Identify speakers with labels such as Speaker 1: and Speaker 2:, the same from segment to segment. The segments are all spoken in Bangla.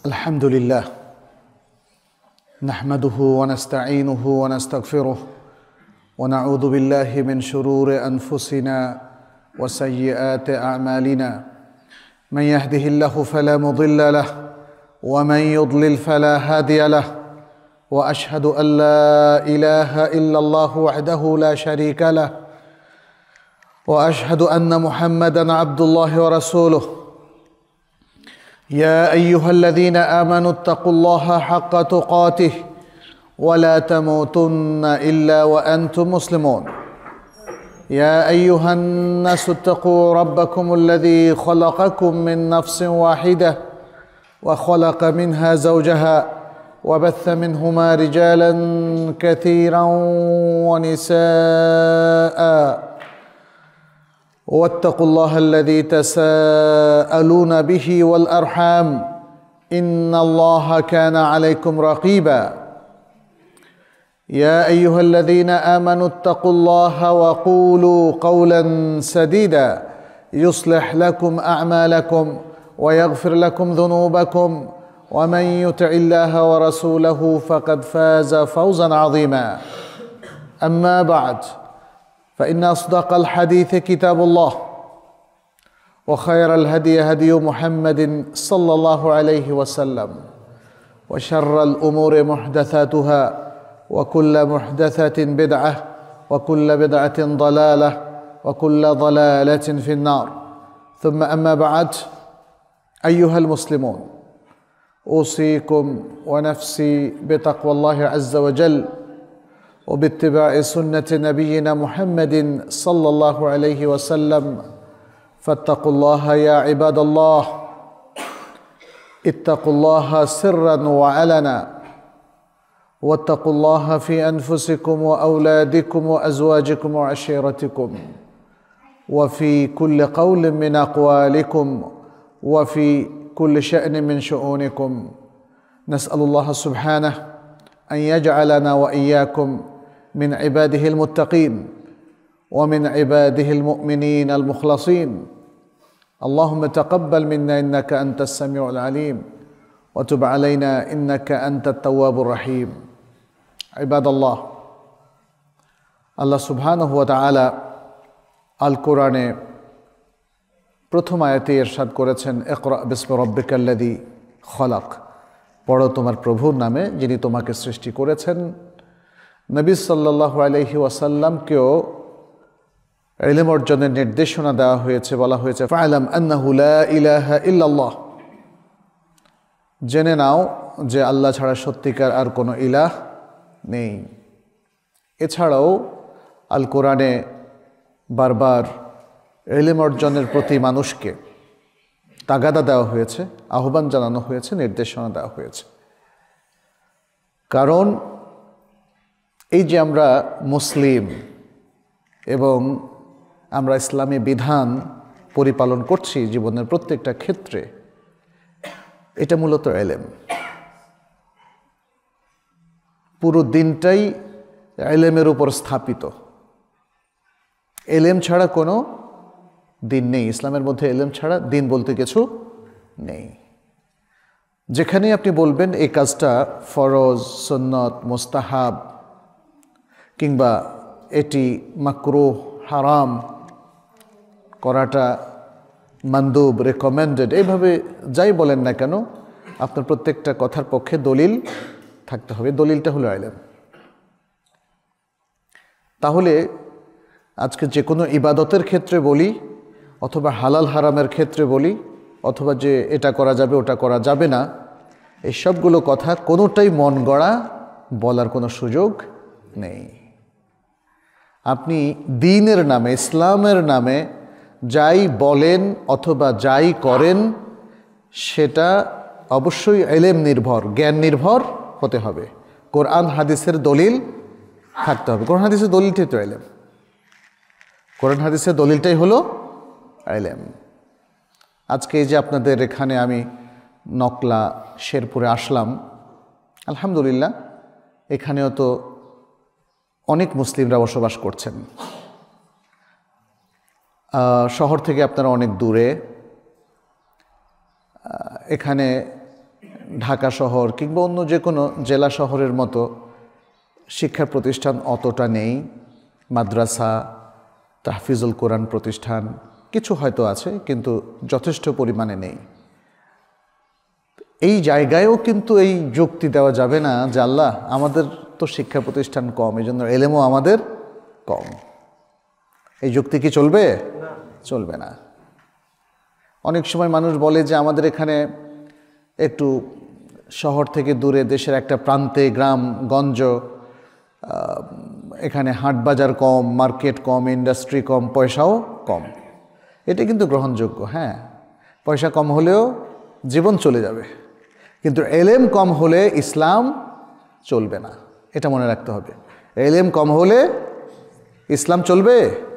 Speaker 1: الحمد لله نحمده ونستعينه ونستغفره ونعوذ بالله من شرور أنفسنا وسيئات أعمالنا من يهده الله فلا مضل له ومن يضلل فلا هادي له وأشهد أن لا إله إلا الله وحده لا شريك له وأشهد أن محمدًا عبد الله ورسوله يا أيها الذين آمنوا اتقوا الله حق تقاته ولا تموتن إلا وأنتم مسلمون يا أيها الناس اتقوا ربكم الذي خلقكم من نفس واحدة وخلق منها زوجها وبث منهما رجالا كثيرا ونساء واتقوا الله الذي تساءلون به والأرحام إن الله كان عليكم رقيبا يا أيها الذين آمنوا اتقوا الله وقولوا قولا سديدا يصلح لكم أعمالكم ويغفر لكم ذنوبكم ومن يطع الله ورسوله فقد فاز فوزا عظيما أما بعد فإن أصدق الحديث كتاب الله وخير الهدي هدي محمد صلى الله عليه وسلم وشر الأمور محدثاتها وكل محدثة بدعة وكل بدعة ضلالة وكل ضلالة في النار ثم أما بعد أيها المسلمون أوصيكم ونفسي بتقوى الله عز وجل وباتباع سنة نبينا محمد صلى الله عليه وسلم فاتقوا الله يا عباد الله اتقوا الله سرا وعلنا واتقوا الله في أنفسكم وأولادكم وأزواجكم وعشيرتكم وفي كل قول من أقوالكم وفي كل شأن من شؤونكم نسأل الله سبحانه أن يجعلنا وإياكم من عباده المتقين ومن عباده المؤمنين المخلصين اللهم تقبل منا إنك أنت السميع العليم وتب علينا إنك أنت التواب الرحيم عباد الله আল্লাহ সুবহানাহু ওয়া তাআলা আল কোরআনে প্রথম আয়াতে ইরশাদ করেছেন ইকরা বিসমি রাব্বিকাল্লাযী খলাক পড়ো তোমার প্রভুর নামে যিনি তোমাকে সৃষ্টি করেছেন নবী সাল্লাল্লাহু আলাইহি ওয়াসাল্লামকেও ইলম অর্জনের নির্দেশনা দেওয়া হয়েছে বলা হয়েছে ফা'লাম আন্নাহু লা ইলাহা ইল্লাল্লাহ জেনে নাও যে আল্লাহ ছাড়া সত্যিকার আর কোনো ইলাহ নেই এছাড়াও আল কোরআনে বারবার ইলম অর্জনের প্রতি মানুষকে তাগাদা দেওয়া হয়েছে আহ্বান জানানো হয়েছে নির্দেশনা দেওয়া হয়েছে কারণ এই যে আমরা মুসলিম এবং আমরা ইসলামী বিধান পরিপালন করছি জীবনের প্রত্যেকটা ক্ষেত্রে এটা মূলত ইলম পুরো দিনটাই ইলমের উপর স্থাপিত ইলম ছাড়া কোনো দিন নেই ইসলামের মধ্যে ইলম ছাড়া দিন বলতে কিছু নেই যেখানে আপনি বলবেন এই কাজটা ফরজ সুন্নত মুস্তাহাব কিংবা এটি মাকরুহ হারাম করাটা মানদুব রেকমেন্ডেড এইভাবে যাই বলেন না কেন আপনার প্রত্যেকটা কথার পক্ষে দলিল থাকতে হবে দলিলটা হলো ইলম তাহলে আজকে যে কোনো ইবাদতের ক্ষেত্রে বলি অথবা হালাল হারামের ক্ষেত্রে বলি অথবা যে এটা করা যাবে ওটা করা যাবে না এই সবগুলো কথা কোনোটাই মন গড়া বলার কোনো সুযোগ নেই আপনি দ্বীনের নামে ইসলামের নামে যাই বলেন অথবা যাই করেন সেটা অবশ্যই ইলম নির্ভর জ্ঞান নির্ভর হতে হবে কোরআন হাদিসের দলিল থাকতে হবে কোরআন হাদিসের দলিলটাই তো ইলম কোরআন হাদিসের দলিলটাই হলো ইলম আজকে এই যে আপনাদের এখানে আমি নকলা শেরপুরে আসলাম আলহামদুলিল্লাহ এখানেও তো অনেক মুসলিমরা বসবাস করছেন শহর থেকে আপনারা অনেক দূরে এখানে ঢাকা শহর কিংবা অন্য যে কোনো জেলা শহরের মতো শিক্ষা প্রতিষ্ঠান অতটা নেই। মাদ্রাসা, তাহফিজুল কোরআন প্রতিষ্ঠান কিছু হয়তো আছে, কিন্তু যথেষ্ট পরিমাণে নেই। এই জায়গায়ও কিন্তু এই যুক্তি দেওয়া যাবে না যে আল্লাহ আমাদের তো শিক্ষা প্রতিষ্ঠান কম, এই জন্য এলেমও আমাদের কম। এই যুক্তি কি চলবে? চলবে না। অনেক সময় মানুষ বলে যে আমাদের এখানে একটু শহর থেকে দূরে, দেশের একটা প্রান্তে, গ্রাম গঞ্জ, এখানে হাট বাজার কম, মার্কেট কম, ইন্ডাস্ট্রি কম, পয়সাও কম। এটা কিন্তু গ্রহণযোগ্য। হ্যাঁ, পয়সা কম হলেও জীবন চলে যাবে, কিন্তু এলেম কম হলে ইসলাম চলবে না। এটা মনে রাখতে হবে। এলেম কম হলে ইসলাম চলবে।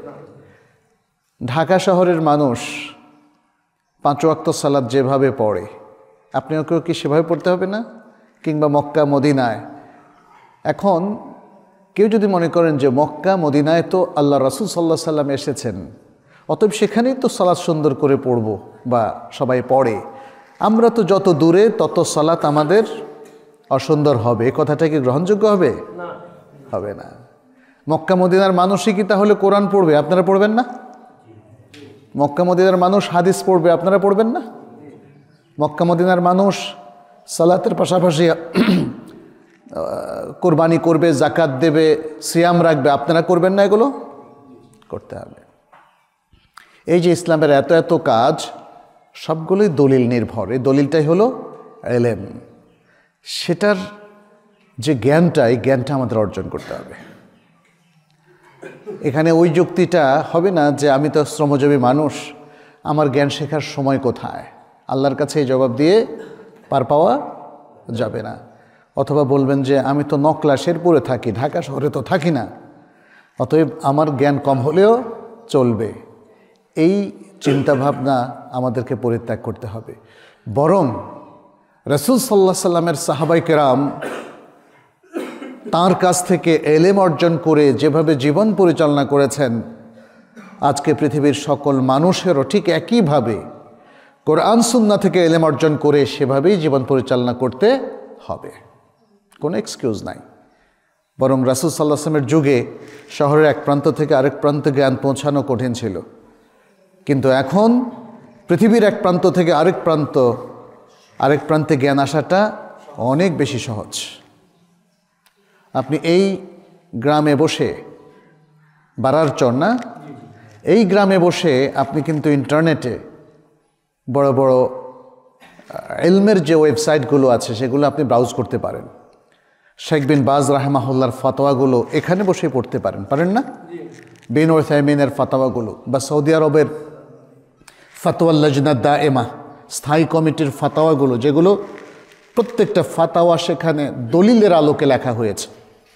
Speaker 1: ঢাকা শহরের মানুষ 5 ওয়াক্ত সালাত যেভাবে পড়ে, আপনাকেও কি সেভাবে পড়তে হবে না? কিংবা মক্কা মদিনায়, এখন কেউ যদি মনে করেন যে মক্কা মদিনায় তো আল্লাহ রাসূল সাল্লাল্লাহু আলাইহি সাল্লাম এসেছেন, অতএব সেখানেই তো সালাত সুন্দর করে পড়ব বা সবাই পড়ে, আমরা তো যত দূরে তত সালাত আমাদের অসুন্দর হবে, এ কথাটা কি গ্রহণযোগ্য হবে? হবে না। মক্কা মদিনার মানুষই কি তাহলে কোরআন পড়বে? আপনারা পড়বেন না? মক্কা মদিনার মানুষ হাদিস পড়বে, আপনারা পড়বেন না? মক্কা মদিনার মানুষ সালাতের পাশাপাশি কোরবানি করবে, জাকাত দেবে, সিয়াম রাখবে, আপনারা করবেন না? এগুলো করতে হবে। এই যে ইসলামের এত এত কাজ, সবগুলোই দলিল নির্ভর। এই দলিলটাই হলো এলেম। সেটার যে জ্ঞানটা, এই জ্ঞানটা আমাদের অর্জন করতে হবে। এখানে ওই যুক্তিটা হবে না যে আমি তো শ্রমজীবী মানুষ, আমার জ্ঞান শেখার সময় কোথায়? আল্লাহর কাছে এই জবাব দিয়ে পার পাওয়া যাবে না। অথবা বলবেন যে আমি তো নকলা শেরপুরে থাকি, ঢাকা শহরে তো থাকি না, অতএব আমার জ্ঞান কম হলেও চলবে। এই চিন্তাভাবনা আমাদেরকে পরিত্যাগ করতে হবে। বরং রাসূল সাল্লাল্লাহু আলাইহি সাল্লামের সাহাবায়ে কেরাম তাঁর কাছ থেকে এলেম অর্জন করে যেভাবে জীবন পরিচালনা করেছেন, আজকে পৃথিবীর সকল মানুষেরও ঠিক একইভাবে কোরআন সুন্নাহ থেকে এলেম অর্জন করে সেভাবেই জীবন পরিচালনা করতে হবে। কোনো এক্সকিউজ নাই। বরং রাসূল সাল্লাল্লাহু আলাইহি ওয়াসাল্লামের যুগে শহরের এক প্রান্ত থেকে আরেক প্রান্তে জ্ঞান পৌঁছানো কঠিন ছিল, কিন্তু এখন পৃথিবীর এক প্রান্ত থেকে আরেক প্রান্তে জ্ঞান আসাটা অনেক বেশি সহজ। আপনি এই গ্রামে বসে, বারারচর না, এই গ্রামে বসে আপনি কিন্তু ইন্টারনেটে বড় বড় ইলমের যে ওয়েবসাইটগুলো আছে সেগুলো আপনি ব্রাউজ করতে পারেন। শেখ বিন বাজ রাহিমাহুল্লাহর ফতোয়াগুলো এখানে বসে পড়তে পারেন না? বিন উসাইমিনের ফতোয়াগুলো, বা সৌদি আরবের ফতোয়াল লাজনা দায়েমা, স্থায়ী কমিটির ফতোয়াগুলো, যেগুলো প্রত্যেকটা ফতোয়া সেখানে দলিলের আলোকে লেখা হয়েছে,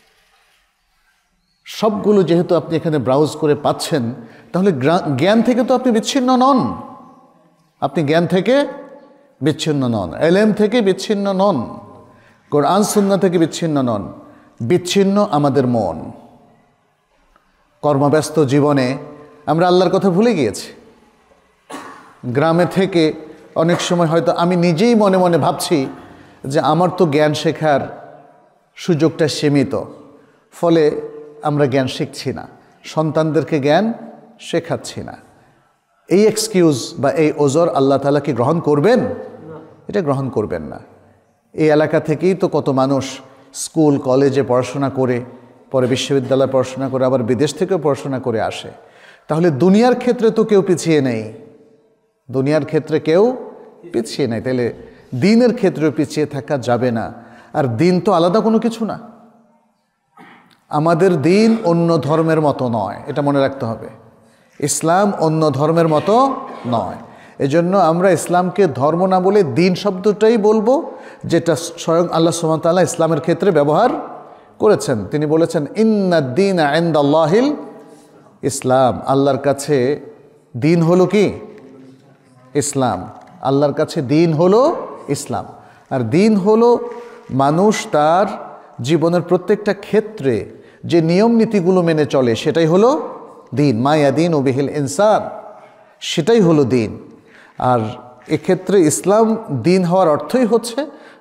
Speaker 1: সবগুলো যেহেতু আপনি এখানে ব্রাউজ করে পাচ্ছেন, তাহলে জ্ঞান থেকে তো আপনি বিচ্ছিন্ন নন। আপনি জ্ঞান থেকে বিচ্ছিন্ন নন, এলেম থেকে বিচ্ছিন্ন নন, কোরআন সুন্নাহ থেকে বিচ্ছিন্ন নন। বিচ্ছিন্ন আমাদের মন। কর্মব্যস্ত জীবনে আমরা আল্লাহর কথা ভুলে গিয়েছি। গ্রামে থেকে অনেক সময় হয়তো আমি নিজেই মনে মনে ভাবছি যে আমার তো জ্ঞান শেখার সুযোগটা সীমিত, ফলে আমরা জ্ঞান শিখছি না, সন্তানদেরকে জ্ঞান শেখাচ্ছি না। এই এক্সকিউজ বা এই ওজর আল্লাহ তাআলা কি গ্রহণ করবেন? এটা গ্রহণ করবেন না। এই এলাকা থেকেই তো কত মানুষ স্কুল কলেজে পড়াশোনা করে, পরে বিশ্ববিদ্যালয়ে পড়াশোনা করে, আবার বিদেশ থেকেও পড়াশোনা করে আসে। তাহলে দুনিয়ার ক্ষেত্রে তো কেউ পিছিয়ে নেই, দুনিয়ার ক্ষেত্রে কেউ পিছিয়ে নেই, তাহলে দ্বীনের ক্ষেত্রেও পিছিয়ে থাকা যাবে না। আর দ্বীন তো আলাদা কোনো কিছু না। আমাদের দ্বীন অন্য ধর্মের মতো নয়, এটা মনে রাখতে হবে। ইসলাম অন্য ধর্মের মতো নয়। এজন্য আমরা ইসলামকে ধর্ম না বলে দ্বীন শব্দটাই বলবো, যেটা স্বয়ং আল্লাহ সুবহানাহু ওয়া তাআলা ইসলামের ক্ষেত্রে ব্যবহার করেছেন। তিনি বলেছেন ইন্নাদ-দীনা ইনদাল্লাহিল ইসলাম। আল্লাহর কাছে দ্বীন হলো কি? ইসলাম। আল্লাহর কাছে দ্বীন হলো ইসলাম। আর দ্বীন হলো মানুষ তার জীবনের প্রত্যেকটা ক্ষেত্রে যে নিয়ম নীতিগুলো মেনে চলে, সেটাই হলো দ্বীন। মা ইয়াদিনু বিহিল ইনসান, সেটাই হলো দ্বীন। আর এক্ষেত্রে ইসলাম দ্বীন হওয়ার অর্থই হচ্ছে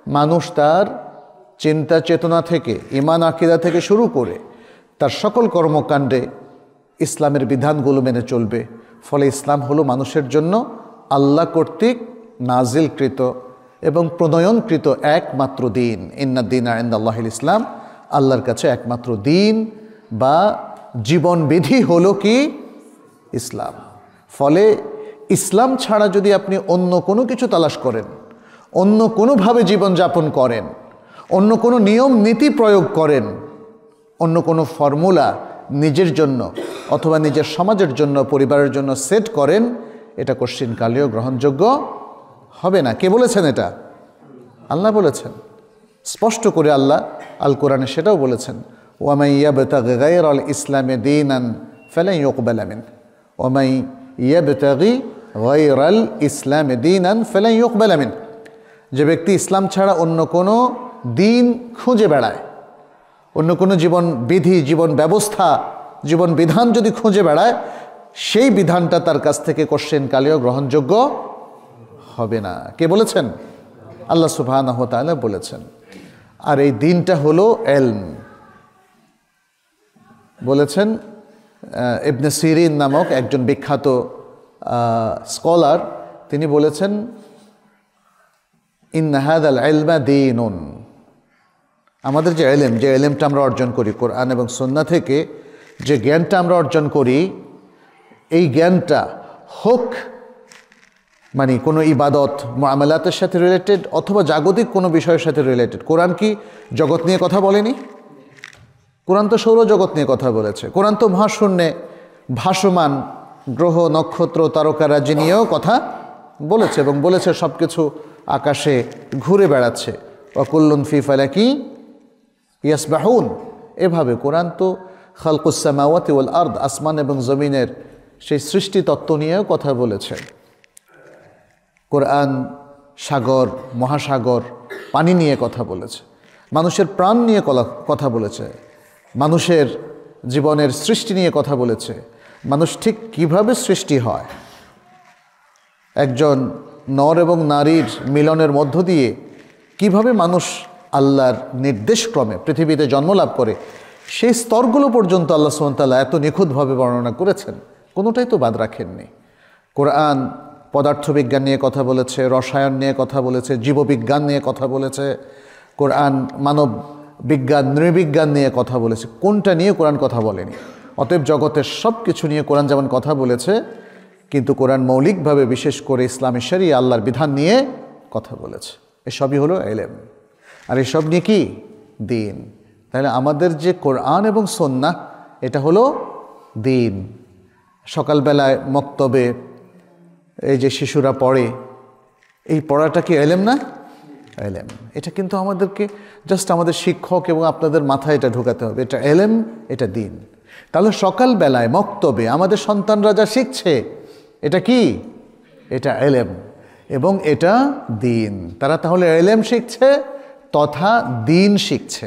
Speaker 1: মানুষ তার চিন্তা চেতনা থেকে, ঈমান আকীদা থেকে শুরু করে তার সকল কর্মকাণ্ডে ইসলামের বিধানগুলো মেনে চলবে। ফলে ইসলাম হলো মানুষের জন্য আল্লাহ কর্তৃক নাজিলকৃত এবং প্রণয়নকৃত একমাত্র দিন। ইন্নাদ-দীনা ইনদাল্লাহিল ইসলাম, আল্লাহর কাছে একমাত্র দিন বা জীবনবিধি হলো কি ইসলাম। ফলে ইসলাম ছাড়া যদি আপনি অন্য কোনো কিছু তালাশ করেন, অন্য কোনোভাবে জীবনযাপন করেন, অন্য কোনো নিয়ম নীতি প্রয়োগ করেন, অন্য কোনো ফর্মুলা নিজের জন্য অথবা নিজের সমাজের জন্য, পরিবারের জন্য সেট করেন, এটা কোশ্চিনকালেও গ্রহণযোগ্য হবে না। কে বলেছেন এটা? আল্লাহ বলেছেন স্পষ্ট করে। আল্লাহ আল কোরআনে সেটাও বলেছেন, ওয়ামান ইয়াবতাগি গায়রাল ইসলামি দীনান ফালান ইউকবালা মিনহু, ওয়ামান ইয়াবতাগি গায়রাল ইসলামি দীনান ফালান ইউকবালা মিনহু। যে ব্যক্তি ইসলাম ছাড়া অন্য কোনো দিন খুঁজে বেড়ায়, অন্য কোনো জীবন বিধি, জীবন ব্যবস্থা, জীবন বিধান যদি খুঁজে বেড়ায়, সেই বিধানটা তার কাছ থেকে কোশ্চিনকালেও গ্রহণযোগ্য হবে না। কে বলেছেন? আল্লাহ সুবহানাহু ওয়া তাআলা বলেছেন। আর এই দিনটা হলো ইলম। বলেছেন ইবনে সিরিন নামক একজন বিখ্যাত স্কলার, তিনি বলেছেন ইন্না হাযাল ইলমা দীনুন। আমাদের যে ইলম, যে ইলমটা আমরা অর্জন করি কোরআন এবং সুন্নাহ থেকে, যে জ্ঞানটা আমরা অর্জন করি, এই জ্ঞানটা হোক মানে কোনো ইবাদত মুআমালাতের সাথে রিলেটেড অথবা জাগতিক কোনো বিষয়ের সাথে রিলেটেড। কোরআন কি জগৎ নিয়ে কথা বলেনি? কোরআন তো সৌরজগৎ নিয়ে কথা বলেছে। কোরআন তো মহাশূন্যে ভাসমান গ্রহ, নক্ষত্র, তারকারাজি নিয়েও কথা বলেছে এবং বলেছে সব কিছু আকাশে ঘুরে বেড়াচ্ছে। ওয়াকুল্লুন ফি ফালাকি ইয়াসবাহুন। এভাবে কোরআন তো খালকুস সামাওয়াতি ওয়াল আরদ, আসমান এবং জমিনের সেই সৃষ্টি তত্ত্ব নিয়েও কথা বলেছে। কোরআন সাগর, মহাসাগর, পানি নিয়ে কথা বলেছে, মানুষের প্রাণ নিয়ে কথা বলেছে, মানুষের জীবনের সৃষ্টি নিয়ে কথা বলেছে, মানুষ ঠিক কিভাবে সৃষ্টি হয়, একজন নর এবং নারীর মিলনের মধ্য দিয়ে কিভাবে মানুষ আল্লাহর নির্দেশক্রমে পৃথিবীতে জন্মলাভ করে, সেই স্তরগুলো পর্যন্ত আল্লাহ সুবহানাহু ওয়া তাআলা এত নিখুঁতভাবে বর্ণনা করেছেন, কোনোটাই তো বাদ রাখেননি। কোরআন পদার্থবিজ্ঞান নিয়ে কথা বলেছে, রসায়ন নিয়ে কথা বলেছে, জীববিজ্ঞান নিয়ে কথা বলেছে, কোরআন মানব বিজ্ঞান, নৃবিজ্ঞান নিয়ে কথা বলেছে। কোনটা নিয়ে কোরআন কথা বলেনি? অতএব জগতের সব কিছু নিয়ে কোরআন যেমন কথা বলেছে, কিন্তু কোরআন মৌলিকভাবে বিশেষ করে ইসলামী শরিয়া, আল্লাহর বিধান নিয়ে কথা বলেছে। এসবই হলো ইলম। আর এসব নিয়ে কি? দিন। তাহলে আমাদের যে কোরআন এবং সুন্নাহ, এটা হলো দিন। সকালবেলায় মক্তবে এই যে শিশুরা পড়ে, এই পড়াটা কি ইলম না? ইলম। এটা কিন্তু আমাদেরকে জাস্ট আমাদের শিক্ষক এবং আপনাদের মাথায় এটা ঢোকাতে হবে, এটা ইলম, এটা দিন। তাহলে সকালবেলায় মক্তবে আমাদের সন্তানরা যা শিখছে, এটা কি? এটা ইলম এবং এটা দিন। তারা তাহলে ইলম শিখছে তথা দিন শিখছে।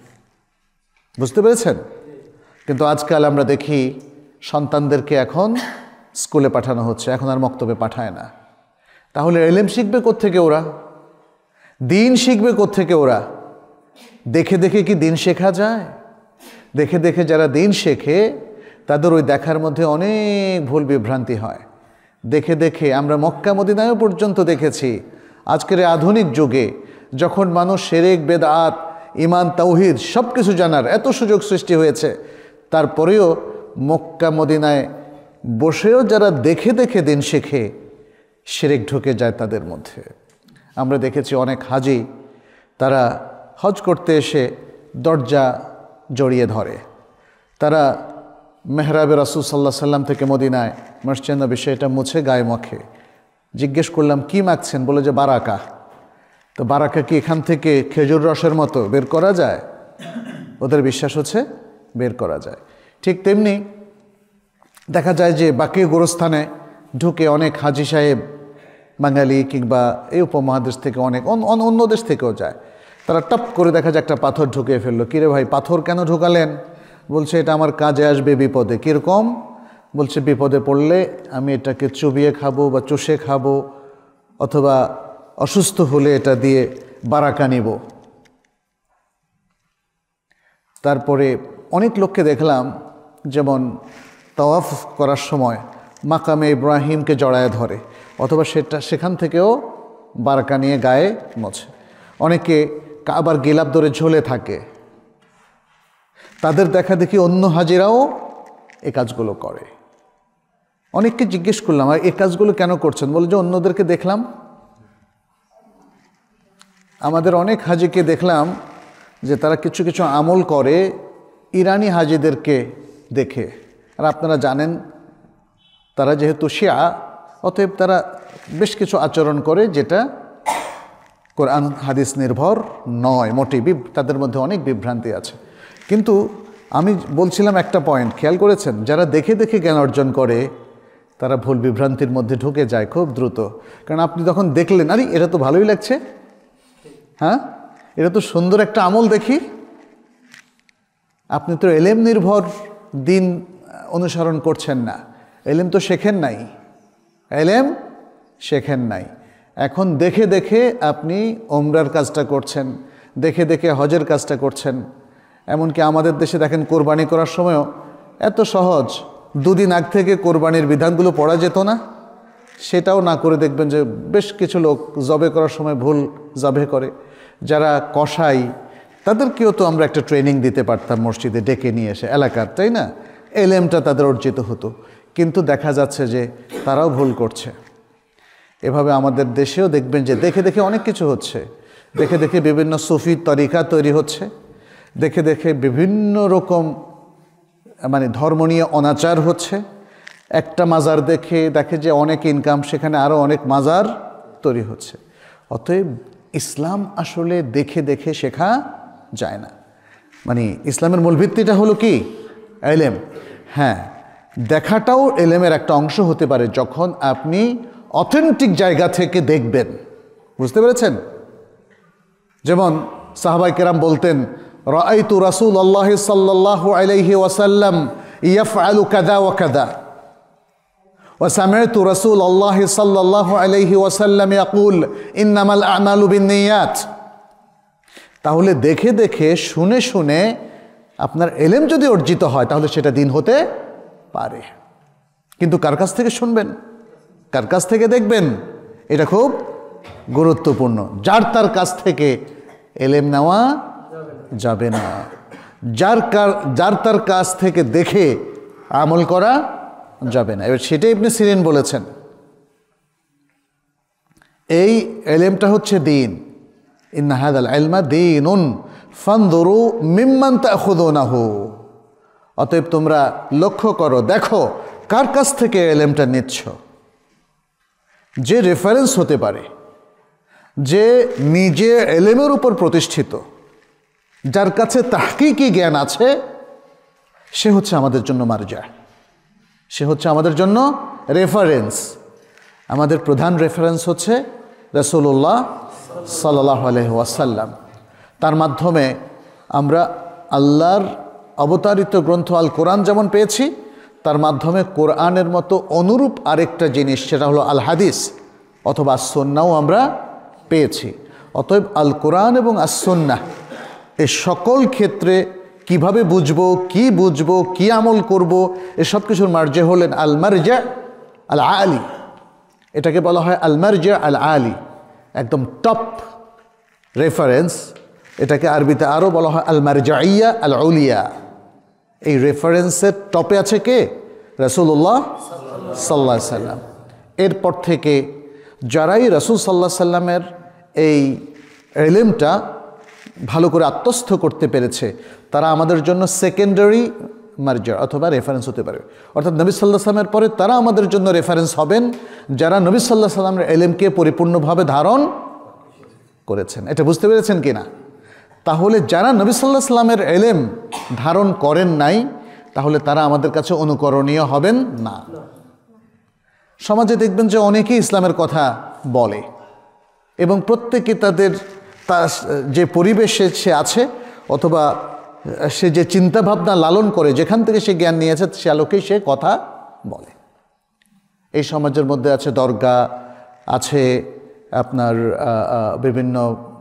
Speaker 1: বুঝতে পেরেছেন? কিন্তু আজকাল আমরা দেখি সন্তানদেরকে এখন স্কুলে পাঠানো হচ্ছে, এখন আর মক্তবে পাঠায় না। তাহলে ইলম শিখবে কোত্থেকে ওরা? দিন শিখবে কোত্থেকে ওরা? দেখে দেখে কি দিন শেখা যায়? দেখে দেখে যারা দিন শেখে তাদের ওই দেখার মধ্যে অনেক ভুল বিভ্রান্তি হয়। দেখে দেখে আমরা মক্কা মদিনায়ও পর্যন্ত দেখেছি, আজকের আধুনিক যুগে যখন মানুষ শিরক, বেদআত, ঈমান, তাওহীদ সব কিছু জানার এত সুযোগ সৃষ্টি হয়েছে, তারপরেও মক্কা মদিনায় বসেও যারা দেখে দেখে দিন শেখে, শিরক ঢুকে যায় তাদের মধ্যে। আমরা দেখেছি অনেক হাজি, তারা হজ করতে এসে দরজা জড়িয়ে ধরে, তারা মেহরাবে রাসূল সাল্লাল্লাহু আলাইহি সাল্লাম থেকে মদিনায় মসজিদে নববী সেটা মুছে গায়ে মাখে। জিজ্ঞেস করলাম কি মাখছেন? বলে যে বারাকা। তো বারাকা কি এখান থেকে খেজুর রসের মতো বের করা যায়? ওদের বিশ্বাস হচ্ছে বের করা যায়। ঠিক তেমনি দেখা যায় যে বাকি গোরস্থানে ঢুকে অনেক হাজি সাহেব বাঙালি কিংবা এই উপমহাদেশ থেকে অনেক অন্য দেশ থেকেও যায়, তারা টপ করে দেখা যায় একটা পাথর ঢুকিয়ে ফেললো। কিরে ভাই, পাথর কেন ঢুকালেন? বলছে এটা আমার কাজে আসবে বিপদে। কীরকম? বলছে বিপদে পড়লে আমি এটাকে চুবিয়ে খাবো বা চুষে খাবো, অথবা অসুস্থ হলে এটা দিয়ে বারাকা নিব। তারপরে অনেক লোককে দেখলাম যেমন তাওয়াফ করার সময় মাকামে ইব্রাহিমকে জড়ায় ধরে, অথবা সেখান থেকেও বারাকা নিয়ে গায়ে মোছে। অনেকে কাবার গিলাফ ধরে ঝুলে থাকে, তাদের দেখা দেখি অন্য হাজিরাও এ কাজগুলো করে। অনেককে জিজ্ঞেস করলাম, আর এই কাজগুলো কেন করছেন? বলে যে অন্যদেরকে দেখলাম, আমাদের অনেক হাজিকে দেখলাম যে তারা কিছু কিছু আমল করে ইরানি হাজিদেরকে দেখে। আর আপনারা জানেন তারা যেহেতু শিয়া, অতএব তারা বেশ কিছু আচরণ করে যেটা কোরআন হাদিস নির্ভর নয় মোটেই। তাদের মধ্যে অনেক বিভ্রান্তি আছে। কিন্তু আমি বলছিলাম একটা পয়েন্ট খেয়াল করেছেন, যারা দেখে দেখে জ্ঞান অর্জন করে তারা ভুল বিভ্রান্তির মধ্যে ঢুকে যায় খুব দ্রুত। কারণ আপনি যখন দেখলেন, আরে এটা তো ভালোই লাগছে, হ্যাঁ এটা তো সুন্দর একটা আমল দেখি, আপনি তো এলেম নির্ভর দিন অনুসরণ করছেন না, এলেম তো শেখেন নাই, এলেম শেখেন নাই। এখন দেখে দেখে আপনি ওমরার কাজটা করছেন, দেখে দেখে হজের কাজটা করছেন। এমনকি আমাদের দেশে দেখেন কোরবানি করার সময়ও এত সহজ, দুদিন আগ থেকে কোরবানির বিধানগুলো পড়া যেত না, সেটাও না করে দেখবেন যে বেশ কিছু লোক জবে করার সময় ভুল জবে করে। যারা কসাই তাদেরকেও তো আমরা একটা ট্রেনিং দিতে পারতাম মসজিদে ডেকে নিয়ে এসে এলাকার, তাই না? এলেমটা তাদের অর্জিত হতো। কিন্তু দেখা যাচ্ছে যে তারাও ভুল করছে। এভাবে আমাদের দেশেও দেখবেন যে দেখে দেখে অনেক কিছু হচ্ছে, দেখে দেখে বিভিন্ন সুফি তরিকা তৈরি হচ্ছে, দেখে দেখে বিভিন্ন রকম ধর্ম নিয়ে অনাচার হচ্ছে। একটা মাজার দেখে যে অনেক ইনকাম, সেখানে আরও অনেক মাজার তৈরি হচ্ছে। অতএব ইসলাম আসলে দেখে দেখে শেখা যায় না। ইসলামের মূল ভিত্তিটা হলো কি? এলেম। হ্যাঁ, দেখাটাও এলেমের একটা অংশ হতে পারে যখন আপনি অথেন্টিক জায়গা থেকে দেখবেন। বুঝতে পেরেছেন? যেমন সাহাবায়ে কেরাম বলতেন, রাআইতু রাসূলুল্লাহ সাল্লাল্লাহু আলাইহি ওয়াসাল্লাম ইয়াফআলু কাযা ওয়া কাযা ওয়া সামি'তু রাসূলুল্লাহ সাল্লাল্লাহু আলাইহি ওয়াসাল্লাম ইয়াকুল ইন্নামাল আমালু বিন্নিয়াত। তাহলে দেখে দেখে শুনে শুনে আপনার এলেম যদি অর্জিত হয় তাহলে সেটা দিন হতে পারে। কিন্তু কার কাছ থেকে শুনবেন, কার কাছ থেকে দেখবেন, এটা খুব গুরুত্বপূর্ণ। যার তার কাছ থেকে এলেম নেওয়া যাবে না, যার তার কাছ থেকে দেখে আমল করা যাবে না। এবার সেটাই ইবনে সিরিন বলেছেন, এই এলেমটা হচ্ছে দিন। ইন্না হাযাল ইলমা দীনুন ফানজুরু মিম্মান তাখুযুনাহু। অতএব তোমরা লক্ষ্য করো, দেখো কার কাছ থেকে এলেমটা নিচ্ছ। যে রেফারেন্স হতে পারে, যে নিজে এলেমের উপর প্রতিষ্ঠিত, যার কাছে তাহকিকি জ্ঞান আছে, সে হচ্ছে আমাদের জন্য মারজা, সে হচ্ছে আমাদের জন্য রেফারেন্স। আমাদের প্রধান রেফারেন্স হচ্ছে রাসূলুল্লাহ সাল্লাল্লাহু আলাইহি ওয়াসাল্লাম। তার মাধ্যমে আমরা আল্লাহর অবতারিত গ্রন্থ আল কোরআন যেমন পেয়েছি, তার মাধ্যমে কোরআনের মতো অনুরূপ আরেকটা জিনিস, সেটা হলো আল হাদিস অথবা আসুন্নাও আমরা পেয়েছি। অতএব আল কোরআন এবং আসুন্নাহ এই সকল ক্ষেত্রে কিভাবে বুঝবো, কি আমল করব, এসব কিছুর মার্জে হলেন আল মারজা আল আলী। এটাকে বলা হয় আল মারজা আল আলী, একদম টপ রেফারেন্স। এটাকে আরবিতে আরও বলা হয় আল মারজাইয়া আল উলিয়া। এই রেফারেন্সের টপে আছে কে? রাসূলুল্লাহ সাল্লাল্লাহু আলাইহি সাল্লাম। এরপর থেকে যারাই রাসূল সাল্লাল্লাহু আলাইহি সাল্লামের এই ইলমটা ভালো করে আত্মস্থ করতে পেরেছে, তারা আমাদের জন্য সেকেন্ডারি মারজা অথবা রেফারেন্স হতে পারে। অর্থাৎ নবী সাল্লাল্লাহু আলাইহি সাল্লামের পরে তারা আমাদের জন্য রেফারেন্স হবেন যারা নবী সাল্লাল্লাহু আলাইহি সাল্লামের ইলমকে পরিপূর্ণভাবে ধারণ করেছেন। এটা বুঝতে পেরেছেন কিনা? তাহলে যারা নবী সাল্লাল্লাহু আলাইহি সাল্লামের ইলম ধারণ করেন নাই, তাহলে তারা আমাদের কাছে অনুকরণীয় হবেন না। সমাজে দেখবেন যে অনেকেই ইসলামের কথা বলে এবং প্রত্যেকে তার যে পরিবেশে সে আছে অথবা সে যে চিন্তাভাবনা লালন করে, যেখান থেকে সে জ্ঞান নিয়েছে, সে আলোকেই সে কথা বলে। এই সমাজের মধ্যে আছে দরগা, আছে আপনার বিভিন্ন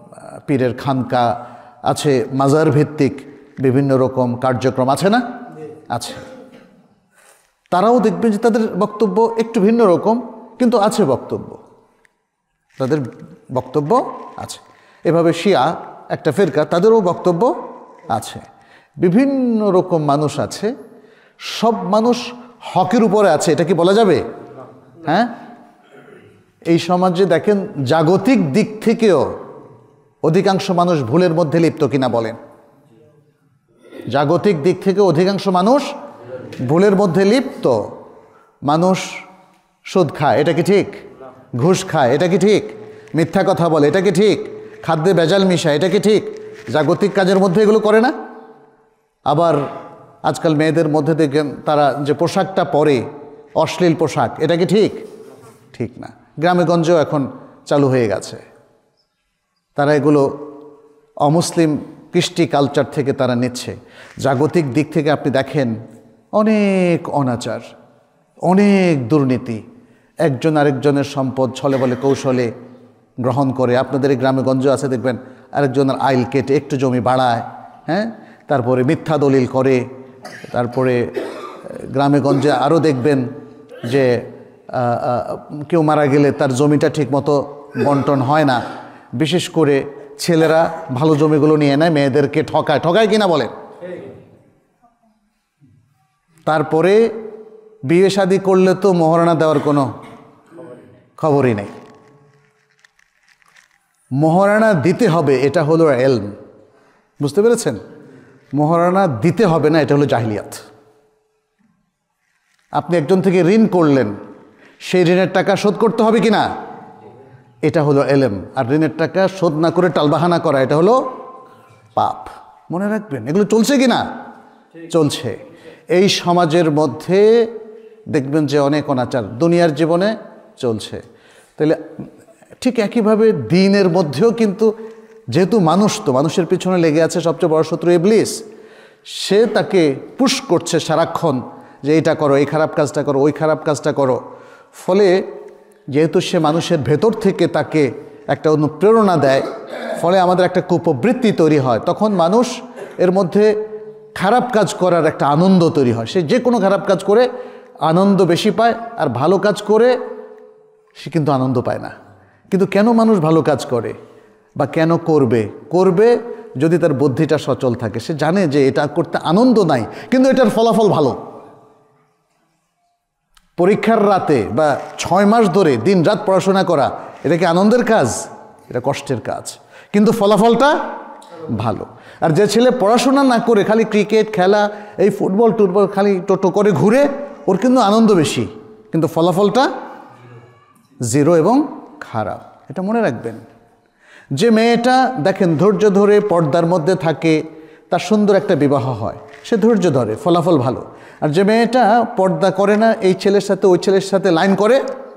Speaker 1: পীরের খানকা আছে, মাজার ভিত্তিক বিভিন্ন রকম কার্যক্রম আছে না? আছে। তারাও দেখবেন যে তাদের বক্তব্য একটু ভিন্ন রকম, কিন্তু আছে বক্তব্য, তাদের বক্তব্য আছে। এভাবে শিয়া একটা ফিরকা, তাদেরও বক্তব্য আছে। বিভিন্ন রকম মানুষ আছে। সব মানুষ হকের উপরে আছে, এটা কি বলা যাবে? হ্যাঁ, এই সমাজে দেখেন জাগতিক দিক থেকেও অধিকাংশ মানুষ ভুলের মধ্যে লিপ্ত কিনা বলেন? জাগতিক দিক থেকে অধিকাংশ মানুষ ভুলের মধ্যে লিপ্ত। মানুষ সুদ খায়, এটা কি ঠিক? ঘুষ খায়, এটা কি ঠিক? মিথ্যা কথা বলে, এটা কি ঠিক? খাদ্যে ভেজাল মিশায়, এটা কি ঠিক? জাগতিক কাজের মধ্যে এগুলো করে না? আবার আজকাল মেয়েদের মধ্যে দেখেন তারা যে পোশাকটা পরে, অশ্লীল পোশাক, এটা কি ঠিক? ঠিক না। গ্রামে গঞ্জেও এখন চালু হয়ে গেছে। তারা এগুলো অমুসলিম কৃষ্টি কালচার থেকে তারা নিচ্ছে। জাগতিক দিক থেকে আপনি দেখেন অনেক অনাচার, অনেক দুর্নীতি, একজন আরেকজনের সম্পদ ছলে বলে কৌশলে গ্রহণ করে। আপনাদের এই গ্রামে গঞ্জ আছে দেখবেন, আরেকজনের আইল কেটে একটু জমি বাড়ায়, হ্যাঁ, তারপরে মিথ্যা দলিল করে। তারপরে গ্রামে গঞ্জে আরও দেখবেন যে কেউ মারা গেলে তার জমিটা ঠিকমতো বন্টন হয় না। বিশেষ করে ছেলেরা ভালো জমিগুলো নিয়ে নেয়, মেয়েদেরকে ঠকায়, ঠকায় কিনা বলেন? তারপরে বিয়ে শাদী করলে তো মোহরানা দেওয়ার কোনো খবরই নেই। মোহরানা দিতে হবে, এটা হলো এলম। বুঝতে পেরেছেন? মোহরানা দিতে হবে না, এটা হলো জাহিলিয়াত। আপনি একজন থেকে ঋণ করলেন, সেই ঋণের টাকা শোধ করতে হবে কিনা, এটা হলো এলেম। আর ঋণের টাকা শোধ না করে টালবাহানা করা, এটা হলো পাপ। মনে রাখবেন, এগুলো চলছে কিনা? চলছে। এই সমাজের মধ্যে দেখবেন যে অনেক অনাচার দুনিয়ার জীবনে চলছে। তাহলে ঠিক একইভাবে দিনের মধ্যেও কিন্তু, যেহেতু মানুষ তো মানুষের পিছনে লেগে আছে সবচেয়ে বড় শত্রু ইবলিস, সে তাকে পুশ করছে সারাক্ষণ যে এইটা করো, এই খারাপ কাজটা করো, ওই খারাপ কাজটা করো। ফলে যেহেতু সে মানুষের ভেতর থেকে তাকে একটা অনুপ্রেরণা দেয়, ফলে আমাদের একটা কুপ্রবৃত্তি তৈরি হয়। তখন মানুষ এর মধ্যে খারাপ কাজ করার একটা আনন্দ তৈরি হয়। সে যে কোনো খারাপ কাজ করে আনন্দ বেশি পায়, আর ভালো কাজ করে সে কিন্তু আনন্দ পায় না। কিন্তু কেন মানুষ ভালো কাজ করে বা কেন করবে যদি তার বুদ্ধিটা সচল থাকে। সে জানে যে এটা করতে আনন্দ নাই, কিন্তু এটার ফলাফল ভালো। পরীক্ষার রাতে বা 6 মাস ধরে দিন রাত পড়াশোনা করা, এটা কি আনন্দের কাজ? এটা কষ্টের কাজ, কিন্তু ফলাফলটা ভালো। আর যে ছেলে পড়াশোনা না করে খালি ক্রিকেট খেলা, এই ফুটবল টুটবল খালি টোটো করে ঘুরে, ওর কিন্তু আনন্দ বেশি, কিন্তু ফলাফলটা জিরো এবং খারাপ। এটা মনে রাখবেন। যে মেয়েটা দেখেন ধৈর্য ধরে পর্দার মধ্যে থাকে, তার সুন্দর একটা বিবাহ হয়, সে ধৈর্য ধরে, ফলাফল ভালো। আর যে মেয়েটা পর্দা করে না, এই ছেলের সাথে ওই ছেলের সাথে লাইন করে,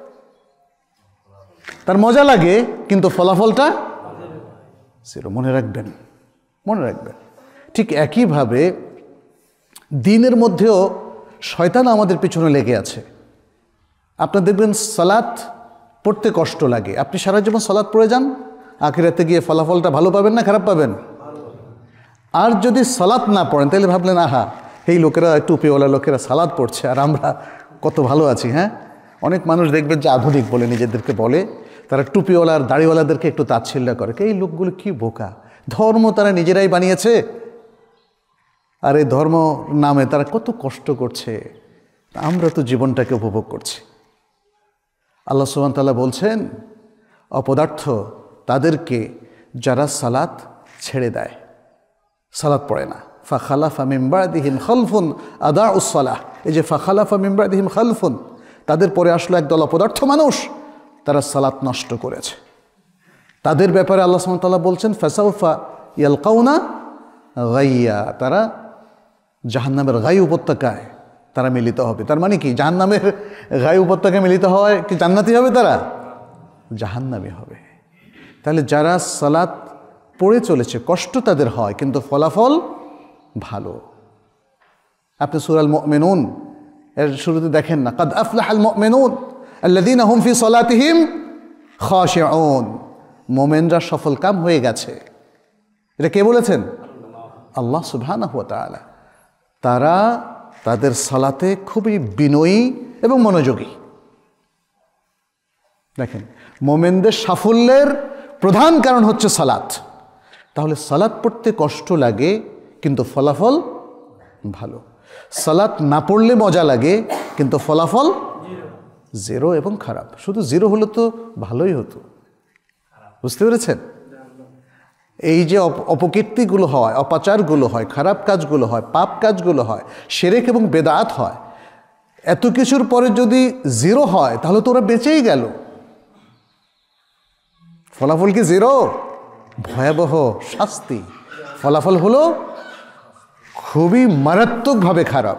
Speaker 1: তার মজা লাগে, কিন্তু ফলাফলটা জিরো। মনে রাখবেন, মনে রাখবেন। ঠিক একইভাবে দিনের মধ্যেও শয়তান আমাদের পিছনে লেগে আছে। আপনার দেখবেন সালাত পড়তে কষ্ট লাগে, আপনি সারা জীবন সালাত পড়ে যান, আখিরাতে গিয়ে ফলাফলটা ভালো পাবেন না খারাপ পাবেন? আর যদি সালাত না পড়েন তাহলে ভাবলেন আহা, এই লোকেরা, টুপিওয়ালা লোকেরা সালাত পড়ছে আর আমরা কত ভালো আছি। হ্যাঁ, অনেক মানুষ দেখবেন যে আধুনিক বলে নিজেদেরকে বলে, তারা টুপিওয়ালা আর দাড়িওয়ালাদেরকে একটু তাচ্ছিল্য করে, এই লোকগুলো কি বোকা, ধর্ম তারা নিজেরাই বানিয়েছে, আর এই ধর্ম নামে তারা কত কষ্ট করছে, আমরা তো জীবনটাকে উপভোগ করছি। আল্লাহ সুবহানাহু ওয়া তাআলা বলছেন, অপদার্থ তাদেরকে যারা সালাত ছেড়ে দেয়, সালাত পড়ে না। ফাখালাফা মিন বা'দিহিম খালফুন আদাউস সালাহ, এই যে ফাখালাফা মিন বা'দিহিম খালফুন, তাদের পরে আসলো একদল অপদার্থ মানুষ, তারা সালাত নষ্ট করেছে। তাদের ব্যাপারে আল্লাহ সুবহানাহু ওয়া তাআলা বলছেন, ফাসাউফা ইয়ালকাউনা গাইয়া, তারা জাহান্নামের গাই উপত্যকায় তারা মিলিত হবে। তার মানে কি, জাহান্নামের গাই উপত্যকায় মিলিত হয় কি জান্নাতি হবে? তারা জাহান্নামী হবে। তাহলে যারা সালাত পড়ে চলেছে, কষ্ট তাদের হয়, কিন্তু ফলাফল ভালো। আপনি সূরা আল মুমিনুন এর শুরুতে দেখেন না, কাদ আফলাহাল মুমিনুন আল্লাযীনা হুম ফি সালাতিহিম খাশিউন, মুমিনরা সফল কাম হয়ে গেছে, এটা কে বলেছেন? আল্লাহ সুবহানাহু ওয়া তাআলা। তারা তাদের সালাতে খুবই বিনয়ী এবং মনোযোগী। দেখেন, মোমেনদের সাফল্যের প্রধান কারণ হচ্ছে সালাত। তাহলে সালাত পড়তে কষ্ট লাগে কিন্তু ফলাফল ভালো। সালাত না পড়লে মজা লাগে কিন্তু ফলাফল জিরো এবং খারাপ। শুধু জিরো হলে তো ভালোই হতো, বুঝতে পেরেছেন? এই যে অপকীর্তিগুলো হয়, অপাচারগুলো হয়, খারাপ কাজগুলো হয়, পাপ কাজগুলো হয়, শিরক এবং বেদাত হয়, এত কিছুর পরে যদি জিরো হয় তাহলে তো ওরা বেঁচেই গেল। ফলাফল কি জিরো? ভয়াবহ শাস্তি। ফলাফল হলো খুবই মারাত্মকভাবে খারাপ।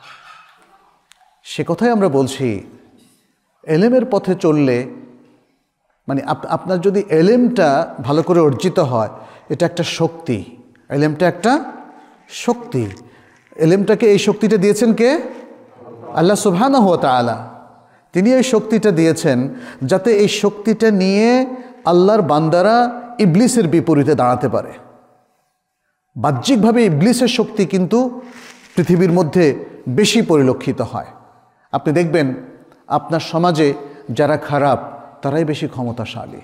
Speaker 1: সে কথাই আমরা বলছি, এলেমের পথে চললে, মানে আপনার যদি এলেমটা ভালো করে অর্জিত হয়, এটা একটা শক্তি। এলেমটা একটা শক্তি। এলেমটাকে, এই শক্তিটা দিয়েছেন কে? আল্লাহ সুবহানাহু ওয়া তাআলা। তিনি এই শক্তিটা দিয়েছেন যাতে এই শক্তিটা নিয়ে আল্লাহর বান্দারা ইবলিসের বিপরীতে দাঁড়াতে পারে। বাহ্যিকভাবে ইবলিসের শক্তি কিন্তু পৃথিবীর মধ্যে বেশি পরিলক্ষিত হয়। আপনি দেখবেন আপনার সমাজে যারা খারাপ তারাই বেশি ক্ষমতাশালী,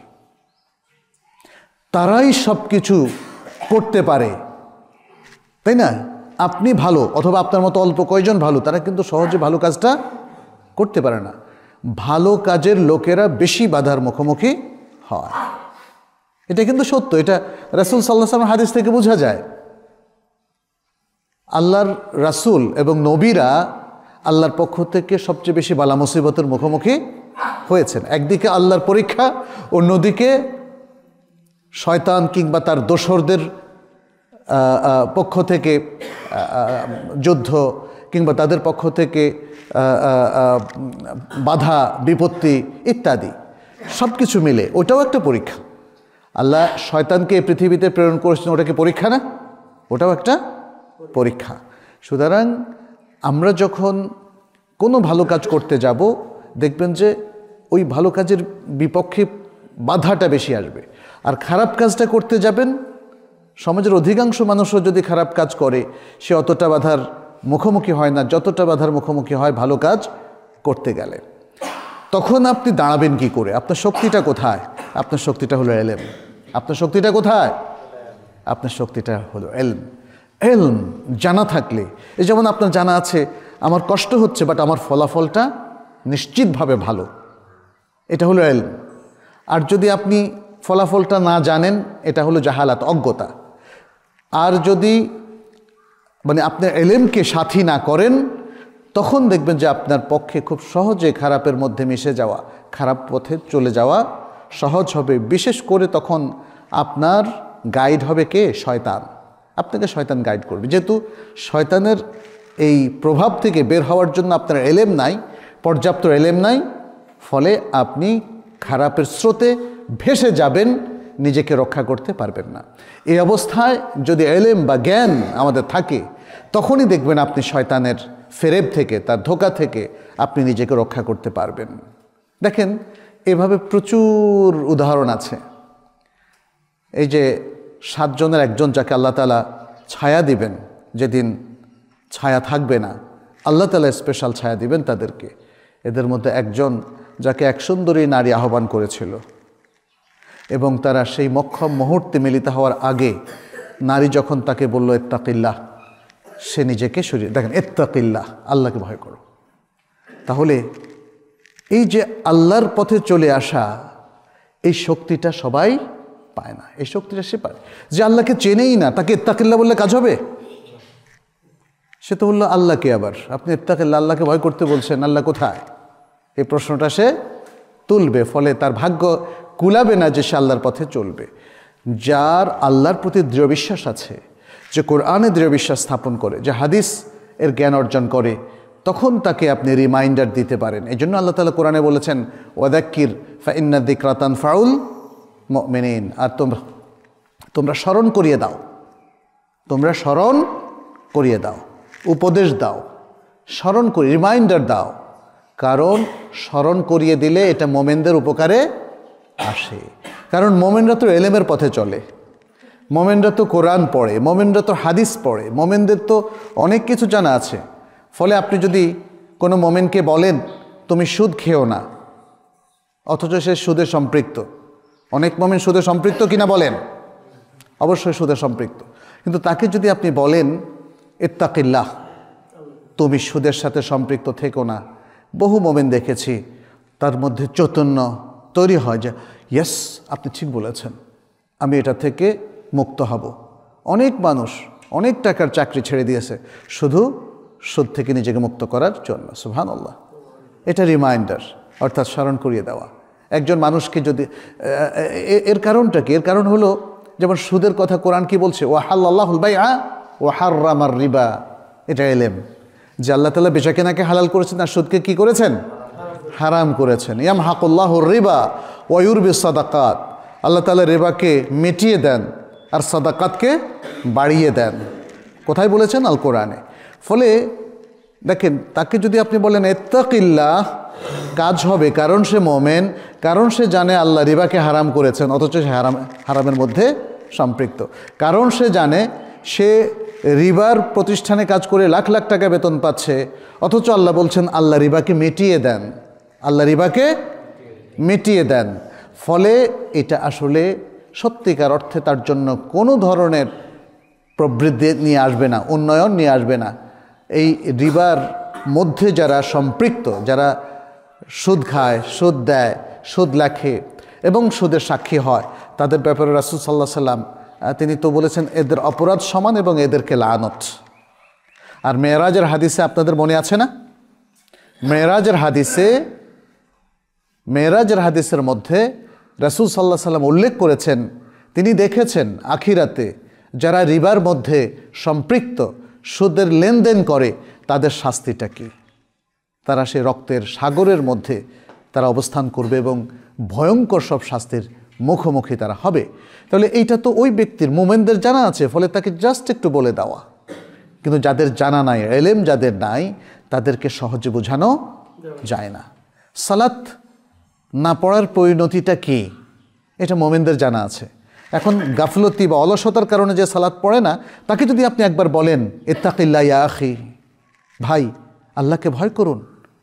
Speaker 1: তারাই সব কিছু করতে পারে, তাই না? আপনি ভালো অথবা আপনার মতো অল্প কয়জন ভালো, তারা কিন্তু সহজে ভালো কাজটা করতে পারে না। ভালো কাজের লোকেরা বেশি বাধার মুখোমুখি হয়। এটা কিন্তু সত্য। এটা রাসূল সাল্লাল্লাহু আলাইহি ওয়াসাল্লাম হাদিস থেকে বোঝা যায়। আল্লাহর রাসূল এবং নবীরা আল্লাহর পক্ষ থেকে সবচেয়ে বেশি বালা মুসিবতের মুখোমুখি হয়েছেন। একদিকে আল্লাহর পরীক্ষা, অন্যদিকে শয়তান কিংবা তার দোসরদের পক্ষ থেকে যুদ্ধ, কিংবা তাদের পক্ষ থেকে বাধা বিপত্তি ইত্যাদি সব কিছু মিলে ওটাও একটা পরীক্ষা। আল্লাহ শয়তানকে পৃথিবীতে প্রেরণ করেছেন, ওটাকে পরীক্ষা না? ওটাও একটা পরীক্ষা। সুতরাং আমরা যখন কোনো ভালো কাজ করতে যাব, দেখবেন যে ওই ভালো কাজের বিপক্ষে বাধাটা বেশি আসবে। আর খারাপ কাজটা করতে যাবেন, সমাজের অধিকাংশ মানুষও যদি খারাপ কাজ করে, সে অতটা বাধার মুখোমুখি হয় না যতটা বাধার মুখোমুখি হয় ভালো কাজ করতে গেলে। তখন আপনি দাঁড়াবেন কি করে? আপনার শক্তিটা কোথায়? আপনার শক্তিটা হলো এলম। আপনার শক্তিটা কোথায়? আপনার শক্তিটা হলো এলম। এলম জানা থাকলে, এই যেমন আপনার জানা আছে আমার কষ্ট হচ্ছে বাট আমার ফলাফলটা নিশ্চিতভাবে ভালো, এটা হলো এলম। আর যদি আপনি ফলাফলটা না জানেন, এটা হলো জাহালাত, অজ্ঞতা। আর যদি মানে আপনার এলেমকে সাথী না করেন, তখন দেখবেন যে আপনার পক্ষে খুব সহজে খারাপের মধ্যে মিশে যাওয়া, খারাপ পথে চলে যাওয়া সহজ হবে। বিশেষ করে তখন আপনার গাইড হবে কে? শয়তান। আপনাকে শয়তান গাইড করবে। যেহেতু শয়তানের এই প্রভাব থেকে বের হওয়ার জন্য আপনার এলেম নাই, পর্যাপ্ত এলেম নাই, ফলে আপনি খারাপের স্রোতে ভেসে যাবেন, নিজেকে রক্ষা করতে পারবেন না। এই অবস্থায় যদি এলেম বা জ্ঞান আমাদের থাকে, তখনই দেখবেন আপনি শয়তানের ফেরেব থেকে, তার ধোঁকা থেকে আপনি নিজেকে রক্ষা করতে পারবেন। দেখেন, এভাবে প্রচুর উদাহরণ আছে। এই যে 7 জনের একজন যাকে আল্লাহ তাআলা ছায়া দিবেন, যেদিন ছায়া থাকবে না, আল্লাহ তাআলা স্পেশাল ছায়া দিবেন তাদেরকে। এদের মধ্যে একজন যাকে এক সুন্দরী নারী আহ্বান করেছিল, এবং তারা সেই মক্ষম মুহূর্তে মিলিত হওয়ার আগে নারী যখন তাকে বলল ইত্তাকিল্লাহ, সে নিজেকে সরিয়ে, দেখেন, ইত্তাকিল্লাহ, আল্লাহকে ভয় করো। তাহলে এই যে আল্লাহর পথে চলে আসা, এই শক্তিটা সবাই পায় না। এই শক্তিটা সে পায় যে আল্লাহকে চেনেই না, তাকে ইত্তাকিল্লাহ বললে কাজ হবে? সে তো বললো আল্লাহকে, আবার আপনি ইত্তাকিল্লাহ, আল্লাহকে ভয় করতে বলছেন, আল্লাহ কোথায়? এই প্রশ্নটা সে তুলবে। ফলে তার ভাগ্য কুলাবে না যে সে আল্লাহর পথে চলবে। যার আল্লাহর প্রতি দৃঢ় বিশ্বাস আছে, যে কোরআনে দৃঢ় বিশ্বাস স্থাপন করে, যে হাদিস এর জ্ঞান অর্জন করে, তখন তাকে আপনি রিমাইন্ডার দিতে পারেন। এই জন্য আল্লাহ তাআলা কোরআনে বলেছেন, ওয়াদাক্কির ফাইন্না যিকরা তানফাউল মুমিনিন। আর তোমরা স্মরণ করিয়ে দাও, তোমরা স্মরণ করিয়ে দাও, উপদেশ দাও, স্মরণ করি, রিমাইন্ডার দাও। কারণ স্মরণ করিয়ে দিলে এটা মোমেনদের উপকারে আসে। কারণ মোমেনরা তো এলেমের পথে চলে। মোমেনরা তো কোরআন পড়ে, মোমেনরা তো হাদিস পড়ে, মোমেনদের তো অনেক কিছু জানা আছে। ফলে আপনি যদি কোনো মোমেনকে বলেন তুমি সুদ খেও না, অথচ সে সুদে সম্পৃক্ত, অনেক মোমেন সুদে সম্পৃক্ত কিনা বলেন? অবশ্যই সুদে সম্পৃক্ত। কিন্তু তাকে যদি আপনি বলেন ইত্তাকিল্লাহ, তুমি সুদের সাথে সম্পৃক্ত থেকো না, বহু মোমেন দেখেছি তার মধ্যে চৈতন্য তৈরি হয় যে ইয়েস, আপনি ঠিক বলেছেন, আমি এটা থেকে মুক্ত হব। অনেক মানুষ অনেক টাকার চাকরি ছেড়ে দিয়েছে শুধু সুদ থেকে নিজেকে মুক্ত করার জন্য। সুবহানাল্লাহ। এটা রিমাইন্ডার, অর্থাৎ স্মরণ করিয়ে দেওয়া একজন মানুষকে। যদি এর কারণটা কি? এর কারণ হলো যেমন সুদের কথা কোরআন কি বলছে, ওয়াহাল্লাহুল বাইআ ওয়া হাররামার রিবা। এটা এলেম যে আল্লাহ তাআলা বেচাকেনাকে হালাল করেছেন আর সুদকে কি করেছেন? হারাম করেছেন। ইয়ামহাকুল্লাহুর রিবা ওয়া ইউরবিস সাদাকাত। আল্লাহ তাআলা রিবাকে মিটিয়ে দেন আর সাদাকাতকে বাড়িয়ে দেন। কোথায় বলেছেন? আল কোরআনে। ফলে দেখেন, তাকে যদি আপনি বলেন ইত্তাকিল্লাহ, কাজ হবে, কারণ সে মোমেন, কারণ সে জানে আল্লাহ রিবাকে হারাম করেছেন, অথচ সে হারামের মধ্যে সম্পৃক্ত। কারণ সে জানে সে রিবার প্রতিষ্ঠানে কাজ করে লাখ লাখ টাকা বেতন পাচ্ছে, অথচ আল্লাহ বলছেন আল্লাহ রিবাকে মিটিয়ে দেন, আল্লাহ রিবাকে মিটিয়ে দেন। ফলে এটা আসলে সত্যিকার অর্থে তার জন্য কোনো ধরনের প্রবৃদ্ধি নিয়ে আসবে না, উন্নয়ন নিয়ে আসবে না। এই রিবার মধ্যে যারা সম্পৃক্ত, যারা সুদ খায়, সুদ দেয়, সুদ লেখে এবং সুদের সাক্ষী হয়, তাদের ব্যাপারে রাসূল সাল্লাল্লাহু আলাইহি সাল্লাম তিনি তো বলেছেন এদের অপরাধ সমান এবং এদেরকে লানত। আর মেরাজের হাদিসে আপনাদের মনে আছে না? মেরাজের হাদিসের মধ্যে রাসূল সাল্লাল্লাহু আলাইহি সাল্লাম উল্লেখ করেছেন, তিনি দেখেছেন আখিরাতে যারা রিবার মধ্যে সম্পৃক্ত, সুদের লেনদেন করে, তাদের শাস্তিটা কি। তারা সে রক্তের সাগরের মধ্যে তারা অবস্থান করবে এবং ভয়ঙ্কর সব শাস্তির মুখোমুখি তারা হবে। তাহলে এইটা তো ওই ব্যক্তির, মোমেনদের জানা আছে, ফলে তাকে জাস্ট একটু বলে দেওয়া। কিন্তু যাদের জানা নাই, এলেম যাদের নাই, তাদেরকে সহজে বোঝানো যায় না। সালাত না পড়ার পরিণতিটা কি, এটা মোমেনদের জানা আছে। এখন গাফলতি বা অলসতার কারণে যে সালাত পড়ে না, তাকে যদি আপনি একবার বলেন ইত্তাকিল্লাহ ইয়া আখি, ভাই আল্লাহকে ভয় করুন,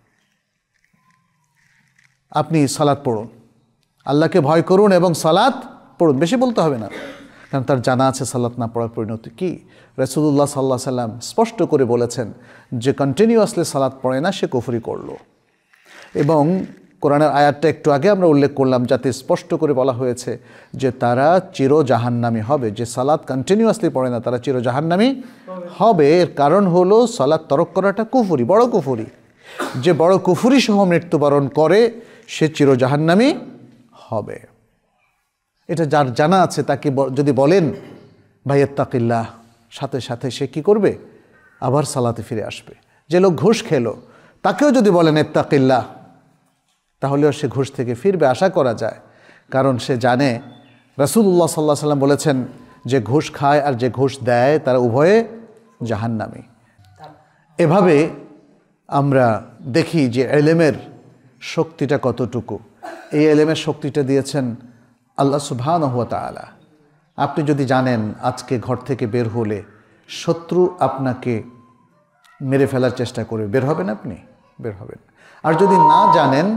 Speaker 1: আপনি সালাত পড়ুন, আল্লাহকে ভয় করুন এবং সালাত পড়ুন, বেশি বলতে হবে না, কারণ তার জানা আছে সালাত না পড়ার পরিণতি কি। রাসূলুল্লাহ সাল্লাল্লাহু আলাইহি সাল্লাম স্পষ্ট করে বলেছেন যে কন্টিনিউয়াসলি সালাত পড়ে না সে কুফরি করলো। এবং কোরআনের আয়াতটা একটু আগে আমরা উল্লেখ করলাম, যাতে স্পষ্ট করে বলা হয়েছে যে তারা চির জাহান্নামী হবে। যে সালাত কন্টিনিউয়াসলি পড়ে না তারা চির জাহান্নামী হবে। এর কারণ হলো সালাত তরক করাটা কুফরি, বড় কুফরি। যে বড় কুফরি সহ মৃত্যুবরণ করে সে চির জাহান্নামী হবে। এটা যার জানা আছে তাকে যদি বলেন ভাই ইত্তাকিল্লাহ, সাথে সাথে সে কি করবে? আবার সালাতে ফিরে আসবে। যে লোক ঘুষ খেলো তাকেও যদি বলেন ইত্তাকিল্লাহ, তাহলেও সে ঘুষ থেকে ফিরবে, আশা করা যায়। কারণ সে জানে রাসূলুল্লাহ সাল্লাল্লাহু আলাইহি সাল্লাম বলেছেন যে ঘুষ খায় আর যে ঘুষ দেয় তারা উভয়ে জাহান্নামী। এভাবে আমরা দেখি যে এলেমের শক্তিটা কতটুকু। এই এলেমের শক্তিটা দিয়েছেন আল্লাহ সুবহানাহু ওয়া তাআলা। আপনি যদি জানেন আজকে ঘর থেকে বের হলে শত্রু আপনাকে মেরে ফেলার চেষ্টা করবে, বের হবেন? আপনি বের হবেন। আর যদি না জানেন,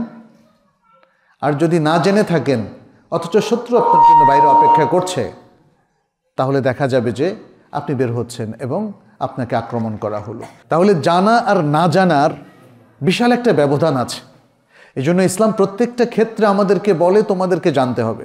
Speaker 1: আর যদি না জেনে থাকেন অথচ শত্রু আপনার জন্য বাইরে অপেক্ষা করছে, তাহলে দেখা যাবে যে আপনি বের হচ্ছেন এবং আপনাকে আক্রমণ করা হলো। তাহলে জানা আর না জানার বিশাল একটা ব্যবধান আছে। এই জন্য ইসলাম প্রত্যেকটা ক্ষেত্রে আমাদেরকে বলে তোমাদেরকে জানতে হবে,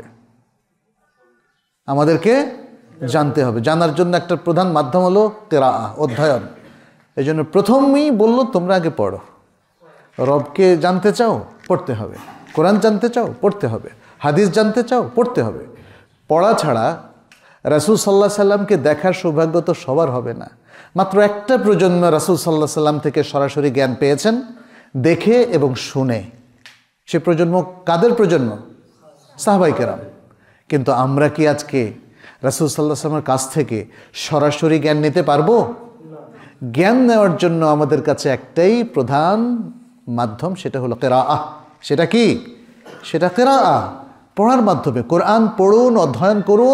Speaker 1: আমাদেরকে জানতে হবে। জানার জন্য একটা প্রধান মাধ্যম হলো কিরাআহ, অধ্যয়ন। এই জন্য প্রথমেই বলল তোমরা আগে পড়ো। রবকে জানতে চাও, পড়তে হবে। কোরআন জানতে চাও, পড়তে হবে। হাদিস জানতে চাও, পড়তে হবে। পড়া ছাড়া রাসূল সাল্লাল্লাহু আলাইহি সাল্লামকে দেখার সৌভাগ্য তো সবার হবে না। মাত্র একটা প্রজন্ম রাসূল সাল্লাল্লাহু আলাইহি সাল্লাম থেকে সরাসরি জ্ঞান পেয়েছেন, দেখে এবং শুনে। সে প্রজন্ম কাদের প্রজন্ম? সাহাবায়ে কেরাম। কিন্তু আমরা কি আজকে রাসূল সাল্লাল্লাহু আলাইহি সাল্লামের কাছ থেকে সরাসরি জ্ঞান নিতে পারবো? জ্ঞান নেওয়ার জন্য আমাদের কাছে একটাই প্রধান মাধ্যম, সেটা হলো কিরাআহ। সেটা কি? সেটা কিরাআহ, পড়ার মাধ্যমে। কোরআন পড়ুন, অধ্যয়ন করুন,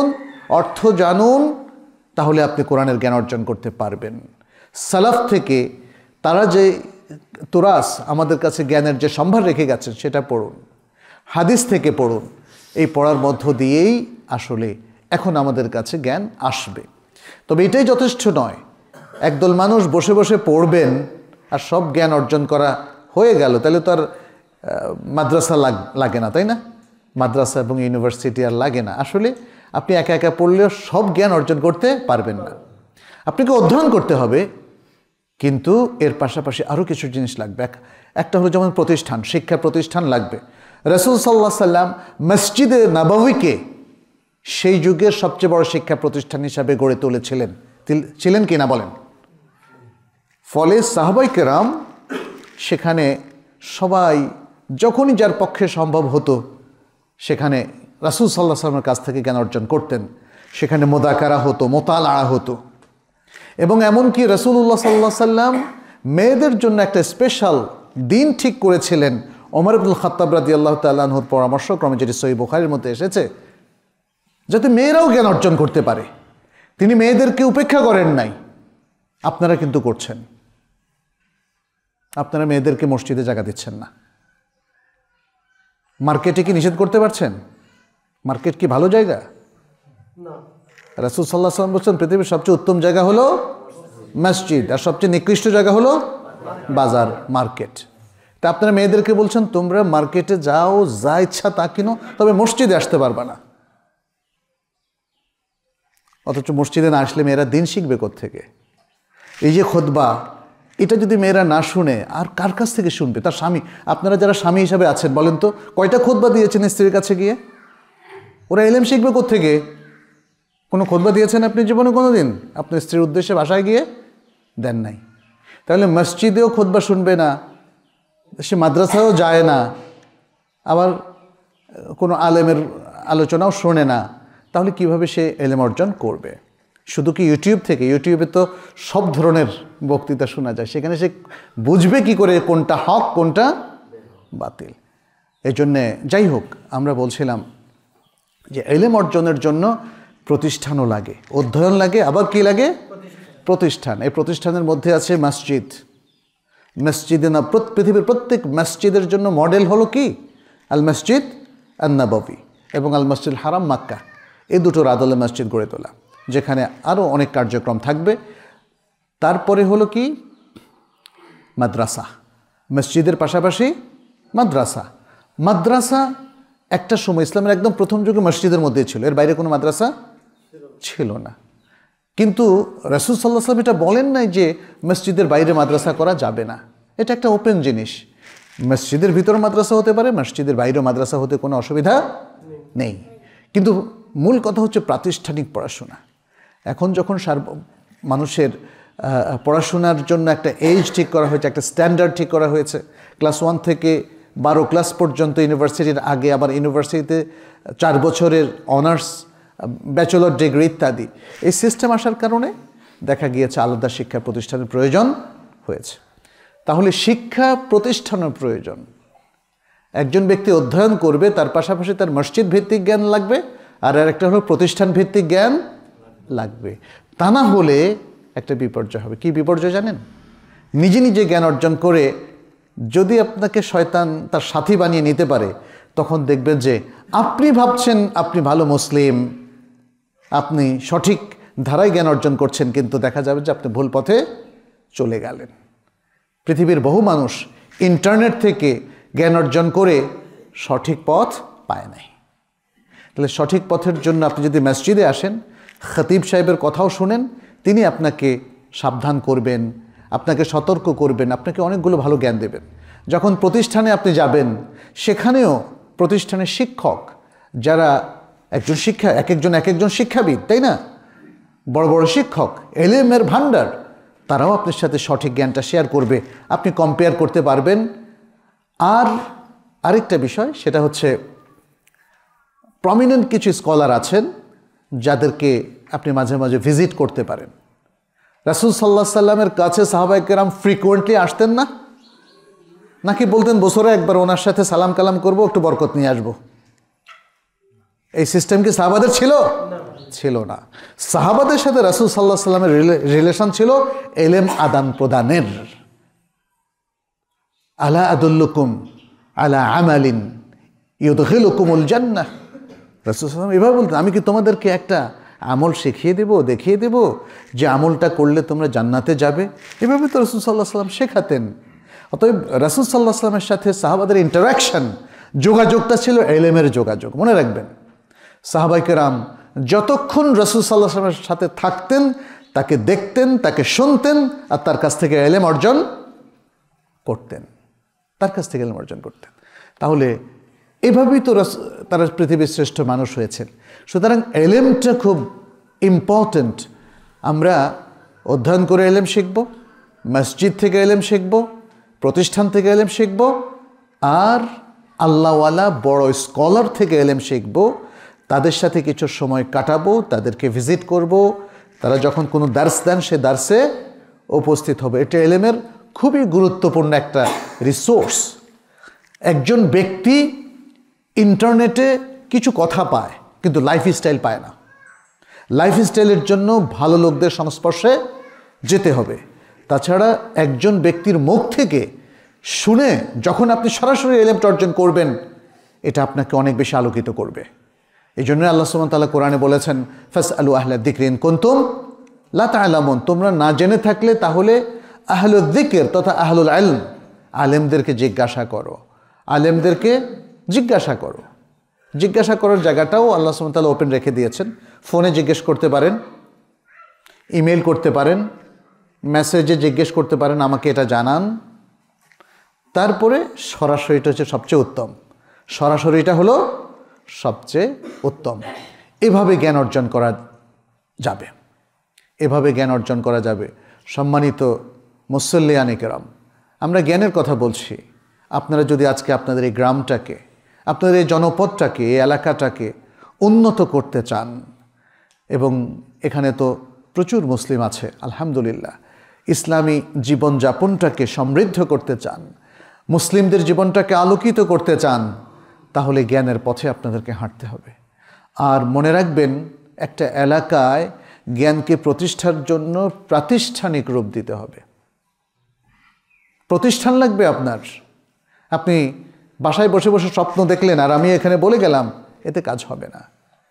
Speaker 1: অর্থ জানুন, তাহলে আপনি কোরআনের জ্ঞান অর্জন করতে পারবেন। সালাফ থেকে তারা যে তুরাস আমাদের কাছে জ্ঞানের যে সম্ভার রেখে গেছেন সেটা পড়ুন, হাদিস থেকে পড়ুন। এই পড়ার মধ্য দিয়েই আসলে এখন আমাদের কাছে জ্ঞান আসবে। তবে এটাই যথেষ্ট নয়। একদল মানুষ বসে বসে পড়বেন আর সব জ্ঞান অর্জন করা হয়ে গেল, তাহলে তো আর মাদ্রাসা লাগে না, তাই না? মাদ্রাসা এবং ইউনিভার্সিটি আর লাগে না। আসলে আপনি একা একা পড়লেও সব জ্ঞান অর্জন করতে পারবেন না। আপনাকে অধ্যয়ন করতে হবে, কিন্তু এর পাশাপাশি আরও কিছু জিনিস লাগবে। একটা হলো যেমন প্রতিষ্ঠান, শিক্ষা প্রতিষ্ঠান লাগবে। রাসূল সাল্লাল্লাহু আলাইহি সাল্লাম মসজিদে নববীকে সেই যুগের সবচেয়ে বড় শিক্ষা প্রতিষ্ঠান হিসাবে গড়ে তুলেছিলেন কি না বলেন? ফলে সাহাবায়ে কেরাম সেখানে সবাই যখনই যার পক্ষে সম্ভব হতো সেখানে রাসূল সাল্লাল্লাহু আলাইহি সাল্লামের কাছ থেকে জ্ঞান অর্জন করতেন। সেখানে মুযাকারা হতো, মুতালাআ হতো। এবং এমনকি রাসূলুল্লাহ সাল্লাল্লাহু আলাইহি সাল্লাম মেয়েদের জন্য একটা স্পেশাল দিন ঠিক করেছিলেন। ওমর ইবনুল খাত্তাব রাদিয়াল্লাহু তাআলা আনহুর পরামর্শক্রমে, যেটি সহিহ বুখারীর মধ্যে এসেছে, যাতে মেয়েরাও জ্ঞান অর্জন করতে পারে। তিনি মেয়েদেরকে উপেক্ষা করেন নাই। আপনারা কিন্তু করছেন। আপনারা মেয়েদেরকে মসজিদে জায়গা দিচ্ছেন না। মার্কেটে কি নিষেধ করতে পারছেন? মার্কেট কি ভালো জায়গা? রাসূল সাল্লাল্লাহু আলাইহি ওয়াসাল্লাম বলছেন পৃথিবীর সবচেয়ে উত্তম জায়গা হলো মসজিদ, আর সবচেয়ে নিকৃষ্ট জায়গা হলো বাজার, মার্কেট। তা আপনারা মেয়েদেরকে বলছেন তোমরা মার্কেটে যাও, যা ইচ্ছা তা কিনো, তবে মসজিদে আসতে পারবা না। অথচ মসজিদে না আসলে মেয়েরা দিন শিখবে কোত্থেকে? এই যে খুতবা, এটা যদি মেয়েরা না শুনে আর কার কাছ থেকে শুনবে? তার স্বামী। আপনারা যারা স্বামী হিসাবে আছেন বলেন তো, কয়টা খুতবা দিয়েছেন স্ত্রীর কাছে গিয়ে? ওরা ইলম শিখবে কোত্থেকে? কোনো খুতবা দিয়েছেন আপনি জীবনে কোনো দিন আপনার স্ত্রীর উদ্দেশ্যে বাসায় গিয়ে? দেন নাই। তাহলে মসজিদেও খুতবা শুনবে না, সে মাদ্রাসায়ও যায় না, আবার কোনো আলেমের আলোচনাও শোনে না, তাহলে কিভাবে সে ইলম অর্জন করবে? শুধু কি ইউটিউব থেকে? ইউটিউবে তো সব ধরনের বক্তৃতা শোনা যায়, সেখানে সে বুঝবে কি করে কোনটা হক কোনটা বাতিল? এই জন্যে যাই হোক, আমরা বলছিলাম যে ইলম অর্জনের জন্য প্রতিষ্ঠানও লাগে, অধ্যয়ন লাগে, আবার কি লাগে? প্রতিষ্ঠান। এই প্রতিষ্ঠানের মধ্যে আছে মসজিদ। মসজিদে না, পৃথিবীর প্রত্যেক মসজিদের জন্য মডেল হলো কি? আল মসজিদ আন নববী এবং আল মসজিদ হারাম মক্কা। এই দুটোর আদলে মসজিদ গড়ে তোলা, যেখানে আরও অনেক কার্যক্রম থাকবে। তারপরে হলো কি? মাদ্রাসা। মসজিদের পাশাপাশি মাদ্রাসা। মাদ্রাসা একটা সময় ইসলামের একদম প্রথম যুগে মসজিদের মধ্যে ছিল, এর বাইরে কোনো মাদ্রাসা ছিল না। কিন্তু রাসূল সাল্লাল্লাহু আলাইহি ওয়াসাল্লাম এটা বলেন নাই যে মসজিদের বাইরে মাদ্রাসা করা যাবে না। এটা একটা ওপেন জিনিস। মসজিদের ভিতরে মাদ্রাসা হতে পারে, মসজিদের বাইরেও মাদ্রাসা হতে কোনো অসুবিধা নেই। কিন্তু মূল কথা হচ্ছে প্রাতিষ্ঠানিক পড়াশোনা। এখন যখন মানুষের পড়াশোনার জন্য একটা এজ ঠিক করা হয়েছে, একটা স্ট্যান্ডার্ড ঠিক করা হয়েছে, ক্লাস 1 থেকে 12 ক্লাস পর্যন্ত ইউনিভার্সিটির আগে, আবার ইউনিভার্সিটিতে 4 বছরের অনার্স, ব্যাচেলর ডিগ্রি ইত্যাদি, এই সিস্টেম আসার কারণে দেখা গিয়েছে আলাদা শিক্ষা প্রতিষ্ঠানের প্রয়োজন হয়েছে। তাহলে শিক্ষা প্রতিষ্ঠানের প্রয়োজন। একজন ব্যক্তি অধ্যয়ন করবে, তার পাশাপাশি তার মসজিদ ভিত্তিক জ্ঞান লাগবে, আর আরেকটা হলো প্রতিষ্ঠান ভিত্তিক জ্ঞান লাগবে। তা না হলে একটা বিপর্যয় হবে। কি বিপর্যয় জানেন? নিজে নিজে জ্ঞান অর্জন করে যদি আপনাকে শয়তান তার সাথী বানিয়ে নিতে পারে, তখন দেখবেন যে আপনি ভাবছেন আপনি ভালো মুসলিম, আপনি সঠিক ধারায় জ্ঞান অর্জন করছেন, কিন্তু দেখা যাবে যে আপনি ভুল পথে চলে গেলেন। পৃথিবীর বহু মানুষ ইন্টারনেট থেকে জ্ঞান অর্জন করে সঠিক পথ পায় নাই। তাহলে সঠিক পথের জন্য আপনি যদি মসজিদে আসেন, খতিব সাহেবের কথাও শুনেন, তিনি আপনাকে সাবধান করবেন, আপনাকে সতর্ক করবেন, আপনাকে অনেকগুলো ভালো জ্ঞান দেবেন। যখন প্রতিষ্ঠানে আপনি যাবেন, সেখানেও প্রতিষ্ঠানের শিক্ষক যারা এক একজন শিক্ষাবিদ, তাই না? বড় বড় শিক্ষক, এলেমের ভান্ডার, তারাও আপনার সাথে সঠিক জ্ঞানটা শেয়ার করবে, আপনি কম্পেয়ার করতে পারবেন। আর আরেকটা বিষয়, সেটা হচ্ছে প্রমিনেন্ট কিছু স্কলার আছেন যাদেরকে আপনি মাঝে মাঝে ভিজিট করতে পারেন। রাসূল সাল্লাল্লাহু আলাইহি সাল্লামের কাছে সাহাবায়ে কেরাম ফ্রিকোয়েন্টলি আসতেন না? নাকি বলতেন বছরে একবার ওনার সাথে সালাম কালাম করব, একটু বরকত নিয়ে আসবো? এই সিস্টেম কি সাহাবাদের ছিল? ছিল না। সাহাবাদের সাথে রাসূল সাল্লাল্লাহু আলাইহি ওয়াসাল্লামের রিলেশন ছিল ইলম আদান প্রদানের। আলা আদুল্লুকুম আলা আমালিন ইউদখিলুকুমুল জান্নাহ, রাসূল সাল্লাল্লাহু আলাইহি ওয়াসাল্লাম এভাবে বলতেন, আমি কি তোমাদেরকে একটা আমল শিখিয়ে দেব, দেখিয়ে দেব যে আমলটা করলে তোমরা জান্নাতে যাবে? এভাবে তো রাসূল সাল্লাল্লাহু আলাইহি ওয়াসাল্লাম শেখাতেন। অতএব রাসূল সাল্লাল্লাহু আলাইহি ওয়াসাল্লামের সাথে সাহাবাদের ইন্টারাকশন, যোগাযোগটা ছিল ইলমের যোগাযোগ। মনে রাখবেন, সাহাবায়ে কেরাম যতক্ষণ রাসূল সাল্লাল্লাহু আলাইহি ওয়াসাল্লামের সাথে থাকতেন, তাকে দেখতেন, তাকে শুনতেন, আর তার কাছ থেকে ইলম অর্জন করতেন, তার কাছ থেকে ইলম অর্জন করতেন। তাহলে এভাবেই তো তারা পৃথিবীর শ্রেষ্ঠ মানুষ হয়েছেন। সুতরাং ইলমটা খুব ইম্পর্ট্যান্ট। আমরা অধ্যয়ন করে ইলম শিখব, মসজিদ থেকে ইলম শিখব, প্রতিষ্ঠান থেকে ইলম শিখব, আর আল্লাহওয়ালা বড় স্কলার থেকে ইলম শিখব। তাদের সাথে কিছু সময় কাটাবো, তাদেরকে ভিজিট করব, তারা যখন কোনো দার্স দেন সে দার্সে উপস্থিত হবে। এটা ইলমের খুবই গুরুত্বপূর্ণ একটা রিসোর্স। একজন ব্যক্তি ইন্টারনেটে কিছু কথা পায়, কিন্তু লাইফস্টাইল পায় না। লাইফস্টাইলের জন্য ভালো লোকদের সংস্পর্শে যেতে হবে। তাছাড়া একজন ব্যক্তির মুখ থেকে শুনে যখন আপনি সরাসরি ইলমটা অর্জন করবেন, এটা আপনাকে অনেক বেশি আলোকিত করবে। এই জন্য আল্লাহ সুবহানাহু ওয়া তাআলা কোরআনে বলেছেন, ফাসআলু আহলা যিকরি ইন কুনতুম লা তা'লামুন, তোমরা না জেনে থাকলে তাহলে আহলুল যিকর তথা আহলুল ইলম, আলেমদেরকে জিজ্ঞাসা করো, আলেমদেরকে জিজ্ঞাসা করো। জিজ্ঞাসা করার জায়গাটাও আল্লাহ সুবহানাহু ওয়া তাআলা ওপেন রেখে দিয়েছেন। ফোনে জিজ্ঞেস করতে পারেন, ইমেল করতে পারেন, মেসেজে জিজ্ঞেস করতে পারেন আমাকে এটা জানান। তারপরে সরাসরিটা হচ্ছে সবচেয়ে উত্তম। সরাসরিটা হলো সবচেয়ে উত্তম। এভাবে জ্ঞান অর্জন করা যাবে, এভাবে জ্ঞান অর্জন করা যাবে। সম্মানিত মুসল্লিয়ানে কেরাম, আমরা জ্ঞানের কথা বলছি। আপনারা যদি আজকে আপনাদের এই গ্রামটাকে, আপনাদের এই জনপদটাকে, এই এলাকাটাকে উন্নত করতে চান, এবং এখানে তো প্রচুর মুসলিম আছে আলহামদুলিল্লাহ, ইসলামী জীবনযাপনটাকে সমৃদ্ধ করতে চান, মুসলিমদের জীবনটাকে আলোকিত করতে চান, তাহলে জ্ঞানের পথে আপনাদেরকে হাঁটতে হবে। আর মনে রাখবেন, একটা এলাকায় জ্ঞানকে প্রতিষ্ঠার জন্য প্রাতিষ্ঠানিক রূপ দিতে হবে। প্রতিষ্ঠান লাগবে আপনার। আপনি বাসায় বসে বসে স্বপ্ন দেখলেন আর আমি এখানে বলে গেলাম, এতে কাজ হবে না।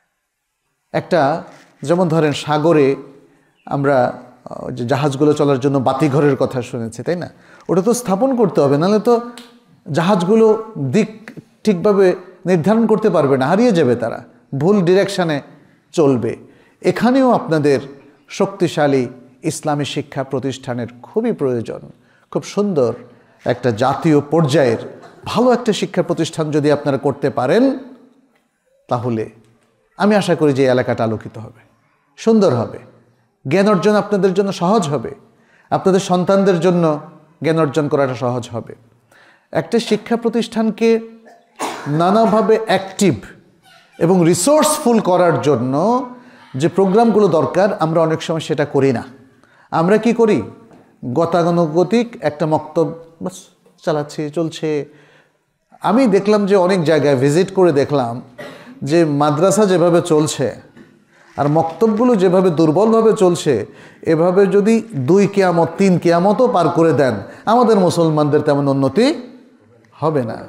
Speaker 1: একটা যেমন ধরেন, সাগরে আমরা যে জাহাজগুলো চলার জন্য বাতিঘরের কথা শুনেছি, তাই না? ওটা তো স্থাপন করতে হবে, নাহলে তো জাহাজগুলো দিক ঠিকভাবে নির্ধারণ করতে পারবে না, হারিয়ে যাবে, তারা ভুল ডিরেকশানে চলবে। এখানেও আপনাদের শক্তিশালী ইসলামী শিক্ষা প্রতিষ্ঠানের খুবই প্রয়োজন। খুব সুন্দর একটা জাতীয় পর্যায়ের ভালো একটা শিক্ষা প্রতিষ্ঠান যদি আপনারা করতে পারেন, তাহলে আমি আশা করি যে এলাকাটা আলোকিত হবে, সুন্দর হবে, জ্ঞান অর্জন আপনাদের জন্য সহজ হবে, আপনাদের সন্তানদের জন্য জ্ঞান অর্জন করাটা সহজ হবে। একটা শিক্ষা প্রতিষ্ঠানকে নানাভাবে অ্যাক্টিভ এবং রিসোর্সফুল করার জন্য যে প্রোগ্রামগুলো দরকার, আমরা অনেক সময় সেটা করি না। আমরা কি করি? গতানুগতিক একটা মক্তব্য বাস চালাচ্ছি, চলছে। আমি দেখলাম যে অনেক জায়গায় ভিজিট করে দেখলাম যে মাদ্রাসা যেভাবে চলছে আর মক্তবগুলো যেভাবে দুর্বলভাবে চলছে, এভাবে যদি 2 কিয়ামত 3 কিয়ামতও পার করে দেন, আমাদের মুসলমানদের তেমন উন্নতি হবে না।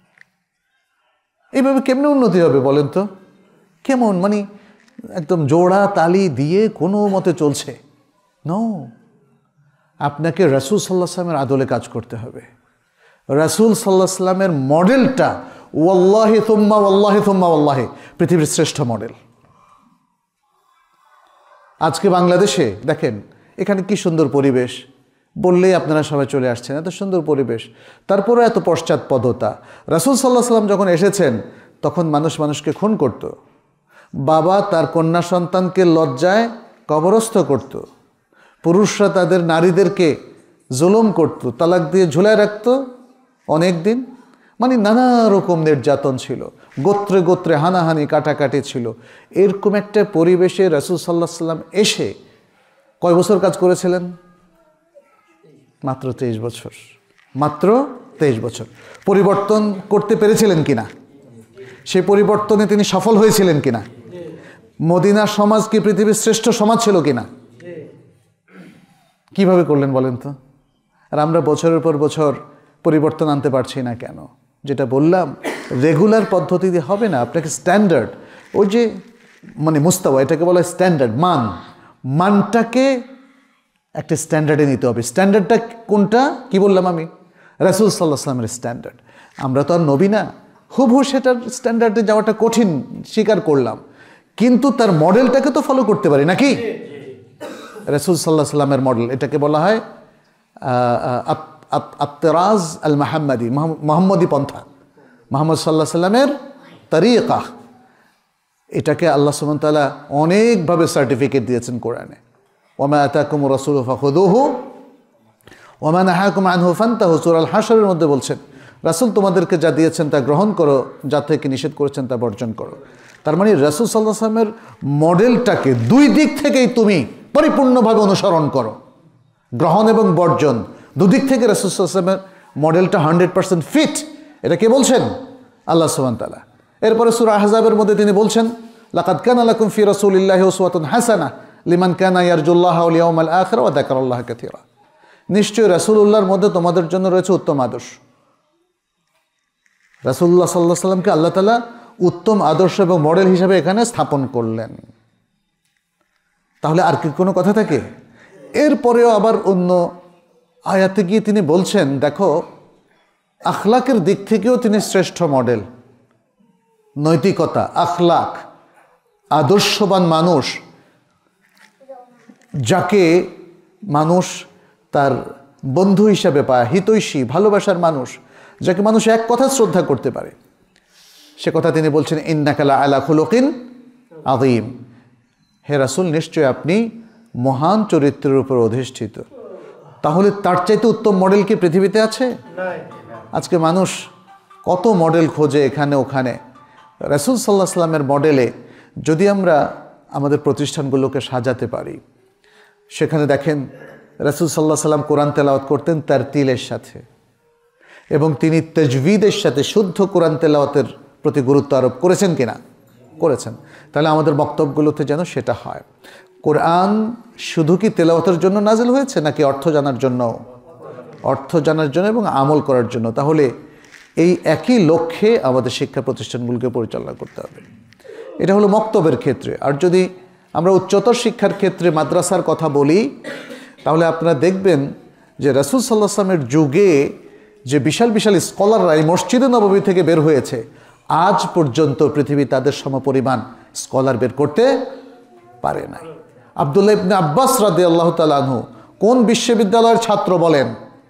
Speaker 1: এইভাবে কেমনে উন্নতি হবে বলেন তো? কেমন মানে একদম জোড়া তালি দিয়ে কোনো মতে চলছে? নো, আপনাকে রাসূল সাল্লাল্লাহু আলাইহি ওয়াসাল্লামের আদলে কাজ করতে হবে। রাসূল সাল্লাল্লাহু আলাইহি ওয়াসাল্লামের মডেলটা ওয়াল্লাহি থুম্মা ওয়াল্লাহি থুম্মা ওয়াল্লাহি পৃথিবীর শ্রেষ্ঠ মডেল। আজকে বাংলাদেশে দেখেন, এখানে কি সুন্দর পরিবেশ, বললেই আপনারা সবাই চলে আসছেন, এত সুন্দর পরিবেশ, তারপরে এত পশ্চাৎপদতা। রাসূল সাল্লাল্লাহু আলাইহি ওয়াসাল্লাম যখন এসেছেন, তখন মানুষ মানুষকে খুন করত, বাবা তার কন্যা সন্তানকে লজ্জায় কবরস্থ করত, পুরুষরা তাদের নারীদেরকে জুলুম করত, তালাক দিয়ে ঝুলায় রাখত অনেক দিন। মানে নানা রকম নির্যাতন ছিল, গোত্রে গোত্রে হানাহানি কাটাকাটি ছিল। এরকম একটা পরিবেশে রাসূল সাল্লাল্লাহু আলাইহি ওয়াসাল্লাম এসে কয় বছর কাজ করেছিলেন? মাত্র 23 বছর। মাত্র 23 বছর। পরিবর্তন করতে পেরেছিলেন কিনা? সেই পরিবর্তনে তিনি সফল হয়েছিলেন কিনা? মদিনার সমাজ কি পৃথিবীর শ্রেষ্ঠ সমাজ ছিল কিনা? কিভাবে করলেন বলেন তো? আর আমরা বছরের পর বছর পরিবর্তন আনতে পারছি না কেন? যেটা বললাম, রেগুলার পদ্ধতি দিয়ে হবে না। আপনাকে স্ট্যান্ডার্ড, ওই যে মানে মুস্তাওয়া, এটাকে বলা হয় স্ট্যান্ডার্ড, মানটাকে একটা স্ট্যান্ডার্ডে নিতে হবে। স্ট্যান্ডার্ডটা কোনটা? কি বললাম আমি? রাসূল সাল্লাল্লাহু আলাইহি ওয়াসাল্লামের স্ট্যান্ডার্ড। আমরা তো আর নবী না, হুবহু সেটার স্ট্যান্ডার্ডে যাওয়াটা কঠিন, স্বীকার করলাম, কিন্তু তার মডেলটাকে তো ফলো করতে পারি নাকি? রাসূল সাল্লাল্লাহু আলাইহি ওয়াসাল্লামের মডেল, এটাকে বলা হয় আত-তারাজ আল মুহাম্মাদি, মুহাম্মদী পন্থা, মুহাম্মদ সাল্লাল্লাহু আলাইহি ওয়াসাল্লামের তরিকা। এটাকে আল্লাহ সুবহানাহু ওয়া তাআলা অনেকভাবে সার্টিফিকেট দিয়েছেন কোরআনে। ওয়া মা আতাকুমুর রাসূলু ফাখুযুহু ওয়া মা নাহাকুম আনহু ফান্তাহু, সূরা আল হাশরের মধ্যে বলছেন, রাসূল তোমাদেরকে যা দিয়েছেন তা গ্রহণ করো, যা থেকে নিষেধ করেছেন তা বর্জন করো। তার মানে রাসূল সাল্লাল্লাহু আলাইহি ওয়াসাল্লামের মডেলটাকে দুই দিক থেকেই তুমি পরিপূর্ণভাবে অনুসরণ করো। গ্রহণ এবং বর্জন দুদিক থেকে রাসূল সাল্লাল্লাহু আলাইহি ওয়াসাল্লামের মডেলটা 100% ফিট। এটা কে বলছেন? আল্লাহ সুবহানাহু ওয়া তাআলা। এরপরে সূরা আহজাবের মধ্যে তিনি বলছেন, লাকাদ কানা লাকুম ফি রাসূলিল্লাহি উসওয়াতুন হাসানাহ লিমান কানা ইয়ারজুল্লাহ ওয়াল ইয়াউমাল আখির ওয়া যাকারাল্লাহ কাসীরা। নিশ্চয়ই রাসূলুল্লাহর মধ্যে তোমাদের জন্য রয়েছে উত্তম আদর্শ। রাসূলুল্লাহ সাল্লাল্লাহু আলাইহি ওয়াসাল্লামকে আল্লাহ তাআলা উত্তম আদর্শ এবং মডেল হিসাবে এখানে স্থাপন করলেন। তাহলে আর কি কোনো কথা থাকে? এরপরেও আবার অন্য আয়াতে গিয়ে তিনি বলছেন, দেখো আখলাকের দিক থেকেও তিনি শ্রেষ্ঠ মডেল। নৈতিকতা, আখলাক, আদর্শবান মানুষ, যাকে মানুষ তার বন্ধু হিসাবে পায়, হিতৈষী ভালোবাসার মানুষ, যাকে মানুষ এক কথা শ্রদ্ধা করতে পারে, সে কথা তিনি বলছেন, ইন্নাকা লা আলা খুলুকিন আযীম। হে রাসূল, নিশ্চয় আপনি মহান চরিত্রের উপর অধিষ্ঠিত। তাহলে তার চাইতে উত্তম মডেল কি পৃথিবীতে আছে? আজকে মানুষ কত মডেল খোঁজে এখানে ওখানে। রাসূল সাল্লাল্লাহু আলাইহি ওয়াসাল্লামের মডেলে যদি আমরা আমাদের প্রতিষ্ঠানগুলোকে সাজাতে পারি, সেখানে দেখেন রাসূল সাল্লাল্লাহু আলাইহি ওয়াসাল্লাম কোরআন তেলাওয়াত করতেন তারতিলের সাথে, এবং তিনি তাজবিদের সাথে শুদ্ধ কোরআন তেলাওয়াতের প্রতি গুরুত্ব আরোপ করেছেন কিনা? করেছেন। তাহলে আমাদের বক্তব্যগুলোতে যেন সেটা হয়। কোরআন শুধু কি তেলাওয়াতের জন্য নাজিল হয়েছে, নাকি অর্থ জানার জন্য? অর্থ জানার জন্য এবং আমল করার জন্য। তাহলে এই একই লক্ষ্যে আমাদের শিক্ষা প্রতিষ্ঠানগুলোকে পরিচালনা করতে হবে। এটা হলো মক্তবের ক্ষেত্রে। আর যদি আমরা উচ্চতর শিক্ষার ক্ষেত্রে মাদ্রাসার কথা বলি, তাহলে আপনারা দেখবেন যে রাসূল সাল্লাল্লাহু আলাইহি ওয়াসাল্লামের যুগে যে বিশাল বিশাল স্কলাররা এই মসজিদে নববী থেকে বের হয়েছে, আজ পর্যন্ত পৃথিবী তাদের সমপরিমাণ স্কলার বের করতে পারে নাই। আব্দুল্লাহ ইবনে আব্বাস রাদিয়াল্লাহু তাআলা আনহু কোন বিশ্ববিদ্যালয়ের ছাত্র বলেন?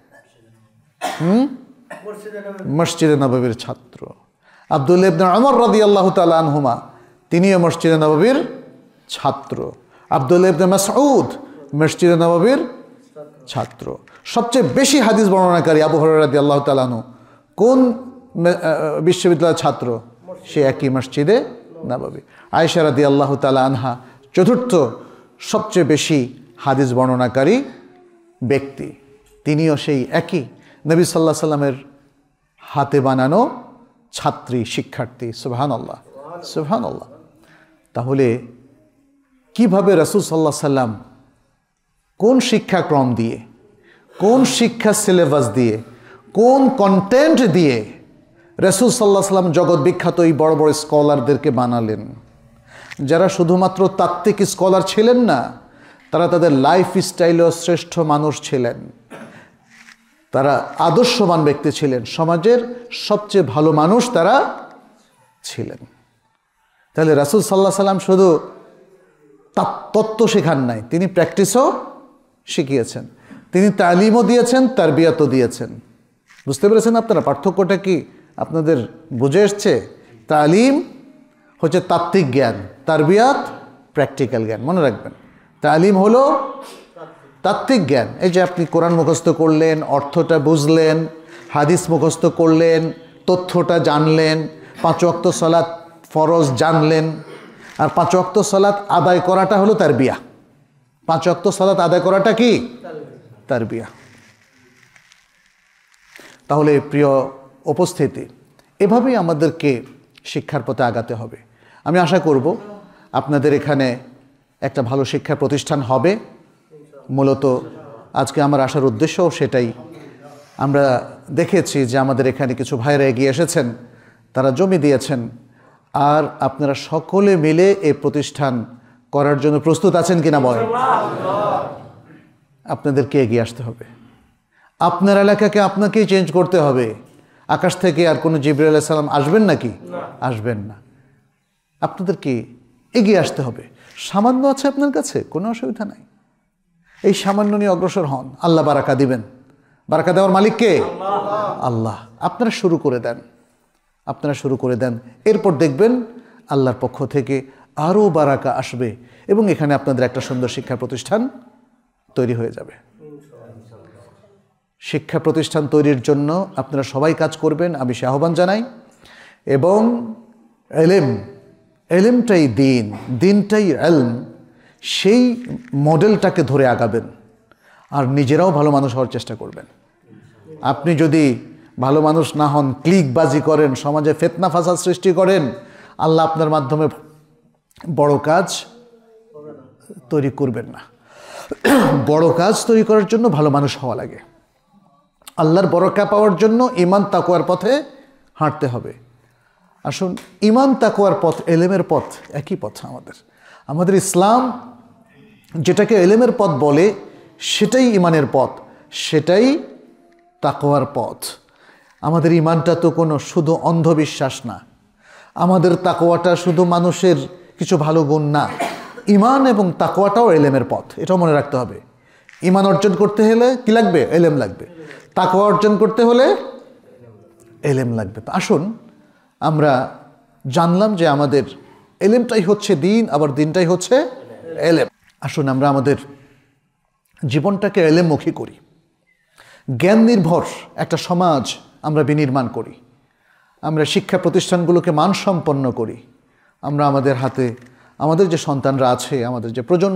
Speaker 1: মসজিদে নববীর ছাত্র। আব্দুল্লাহ ইবনে ওমর রাদিয়াল্লাহু তাআলা আনহুমা, তিনিও মসজিদে নববীর ছাত্র। আব্দুল্লাহ ইবনে মাসউদ মসজিদে নববীর ছাত্র। সবচেয়ে বেশি হাদিস বর্ণনাকারী আবু হুরায়রা রাদিয়াল্লাহু তাআলা আনহু কোন বিশ্ববিদ্যালয়ের ছাত্র? সে একই মসজিদে নববী। আয়েশা রাদিয়াল্লাহু তাআলা আনহা চতুর্থ সবচেয়ে বেশি হাদিস বর্ণনাকারী ব্যক্তি, তিনিও সেই একই নবী সাল্লাল্লাহু আলাইহি সাল্লামের হাতে বানানো ছাত্রী, শিক্ষার্থী। সুবহানাল্লাহ, সুবহানাল্লাহ। তাহলে কিভাবে রাসূল সাল্লাল্লাহু আলাইহি সাল্লাম কোন শিক্ষাক্রম দিয়ে, কোন শিক্ষা সিলেবাস দিয়ে, কোন কন্টেন্ট দিয়ে রাসূল সাল্লাল্লাহু আলাইহি সাল্লাম জগৎ বিখ্যাত এই বড় বড় স্কলারদেরকে বানালেন, যারা শুধুমাত্র তাত্ত্বিক স্কলার ছিলেন না, তারা তাদের লাইফ স্টাইলেও শ্রেষ্ঠ মানুষ ছিলেন, তারা আদর্শবান ব্যক্তি ছিলেন, সমাজের সবচেয়ে ভালো মানুষ তারা ছিলেন। তাহলে রাসূল সাল্লাল্লাহু আলাইহি সাল্লাম শুধু তত্ত্ব শেখান নাই, তিনি প্র্যাকটিসও শিখিয়েছেন, তিনি তালিমও দিয়েছেন, তারবিয়াতও দিয়েছেন। বুঝতে পেরেছেন আপনারা পার্থক্যটা কি? আপনাদের বুঝে এসছে? তালিম হচ্ছে তাত্ত্বিক জ্ঞান, তারবিয়াত প্র্যাকটিক্যাল জ্ঞান। মনে রাখবেন, তালিম হলো তাত্ত্বিক জ্ঞান। এই যে আপনি কোরআন মুখস্থ করলেন, অর্থটা বুঝলেন, হাদিস মুখস্থ করলেন, তথ্যটা জানলেন, 5 ওয়াক্ত সালাত ফরজ জানলেন, আর 5 ওয়াক্ত সালাত আদায় করাটা হলো তারবিয়া। 5 ওয়াক্ত সালাত আদায় করাটা কি? তারবিয়া। তাহলে প্রিয় উপস্থিতি, এভাবেই আমাদেরকে শিক্ষার পথে আগাতে হবে। আমি আশা করব আপনাদের এখানে একটা ভালো শিক্ষা প্রতিষ্ঠান হবে। মূলত আজকে আমার আসার উদ্দেশ্যও সেটাই। আমরা দেখেছি যে আমাদের এখানে কিছু ভাইরা এগিয়ে এসেছেন, তারা জমি দিয়েছেন, আর আপনারা সকলে মিলে এই প্রতিষ্ঠান করার জন্য প্রস্তুত আছেন কিনা বলেন? আপনাদেরকে এগিয়ে আসতে হবে। আপনার এলাকাকে আপনাকেই চেঞ্জ করতে হবে। আকাশ থেকে আর কোনো জিবরাইল আলাইহিস সালাম আসবেন নাকি? আসবেন না। আপনাদেরকে এগিয়ে আসতে হবে। সামান্য আছে আপনার কাছে, কোনো অসুবিধা নাই। এই সামান্য নিয়ে অগ্রসর হন, আল্লাহ বারাকা দিবেন। বারাকা দেওয়ার মালিক কে? আল্লাহ। আপনারা শুরু করে দেন, আপনারা শুরু করে দেন। এরপর দেখবেন আল্লাহর পক্ষ থেকে আরও বারাকা আসবে এবং এখানে আপনাদের একটা সুন্দর শিক্ষা প্রতিষ্ঠান তৈরি হয়ে যাবে। শিক্ষা প্রতিষ্ঠান তৈরির জন্য আপনারা সবাই কাজ করবেন, আমি সে আহ্বান জানাই। এবং এলেমটাই দিন, দিনটাই এলম, সেই মডেলটাকে ধরে আগাবেন আর নিজেরাও ভালো মানুষ হওয়ার চেষ্টা করবেন। আপনি যদি ভালো মানুষ না হন, ক্লিকবাজি করেন, সমাজে ফিতনা ফাসাদ সৃষ্টি করেন, আল্লাহ আপনার মাধ্যমে বড় কাজ তৈরি করবেন না। বড় কাজ তৈরি করার জন্য ভালো মানুষ হওয়া লাগে। আল্লাহর বরকা পাওয়ার জন্য ঈমান তাকওয়ার পথে হাঁটতে হবে। আসুন, ঈমান তাকওয়ার পথ, এলেমের পথ একই পথ। আমাদের ইসলাম যেটাকে এলেমের পথ বলে সেটাই ঈমানের পথ, সেটাই তাকওয়ার পথ। আমাদের ঈমানটা তো কোনো শুধু অন্ধবিশ্বাস না, আমাদের তাকওয়াটা শুধু মানুষের কিছু ভালো গুণ না। ঈমান এবং তাকওয়াটাও এলেমের পথ, এটাও মনে রাখতে হবে। ঈমান অর্জন করতে হলে কি লাগবে? এলেম লাগবে। তাকওয়া অর্জন করতে হলে এলেম লাগবে। তো আসুন, আমরা জানলাম যে আমাদের এলেমটাই হচ্ছে দিন, আবার দিনটাই হচ্ছে এলেম। আসুন আমরা আমাদের জীবনটাকে এলেমমুখী করি, জ্ঞান নির্ভর একটা সমাজ আমরা বিনির্মাণ করি, আমরা শিক্ষা প্রতিষ্ঠানগুলোকে মানসম্পন্ন করি। আমরা আমাদের হাতে আমাদের যে সন্তানরা আছে, আমাদের যে প্রজন্ম,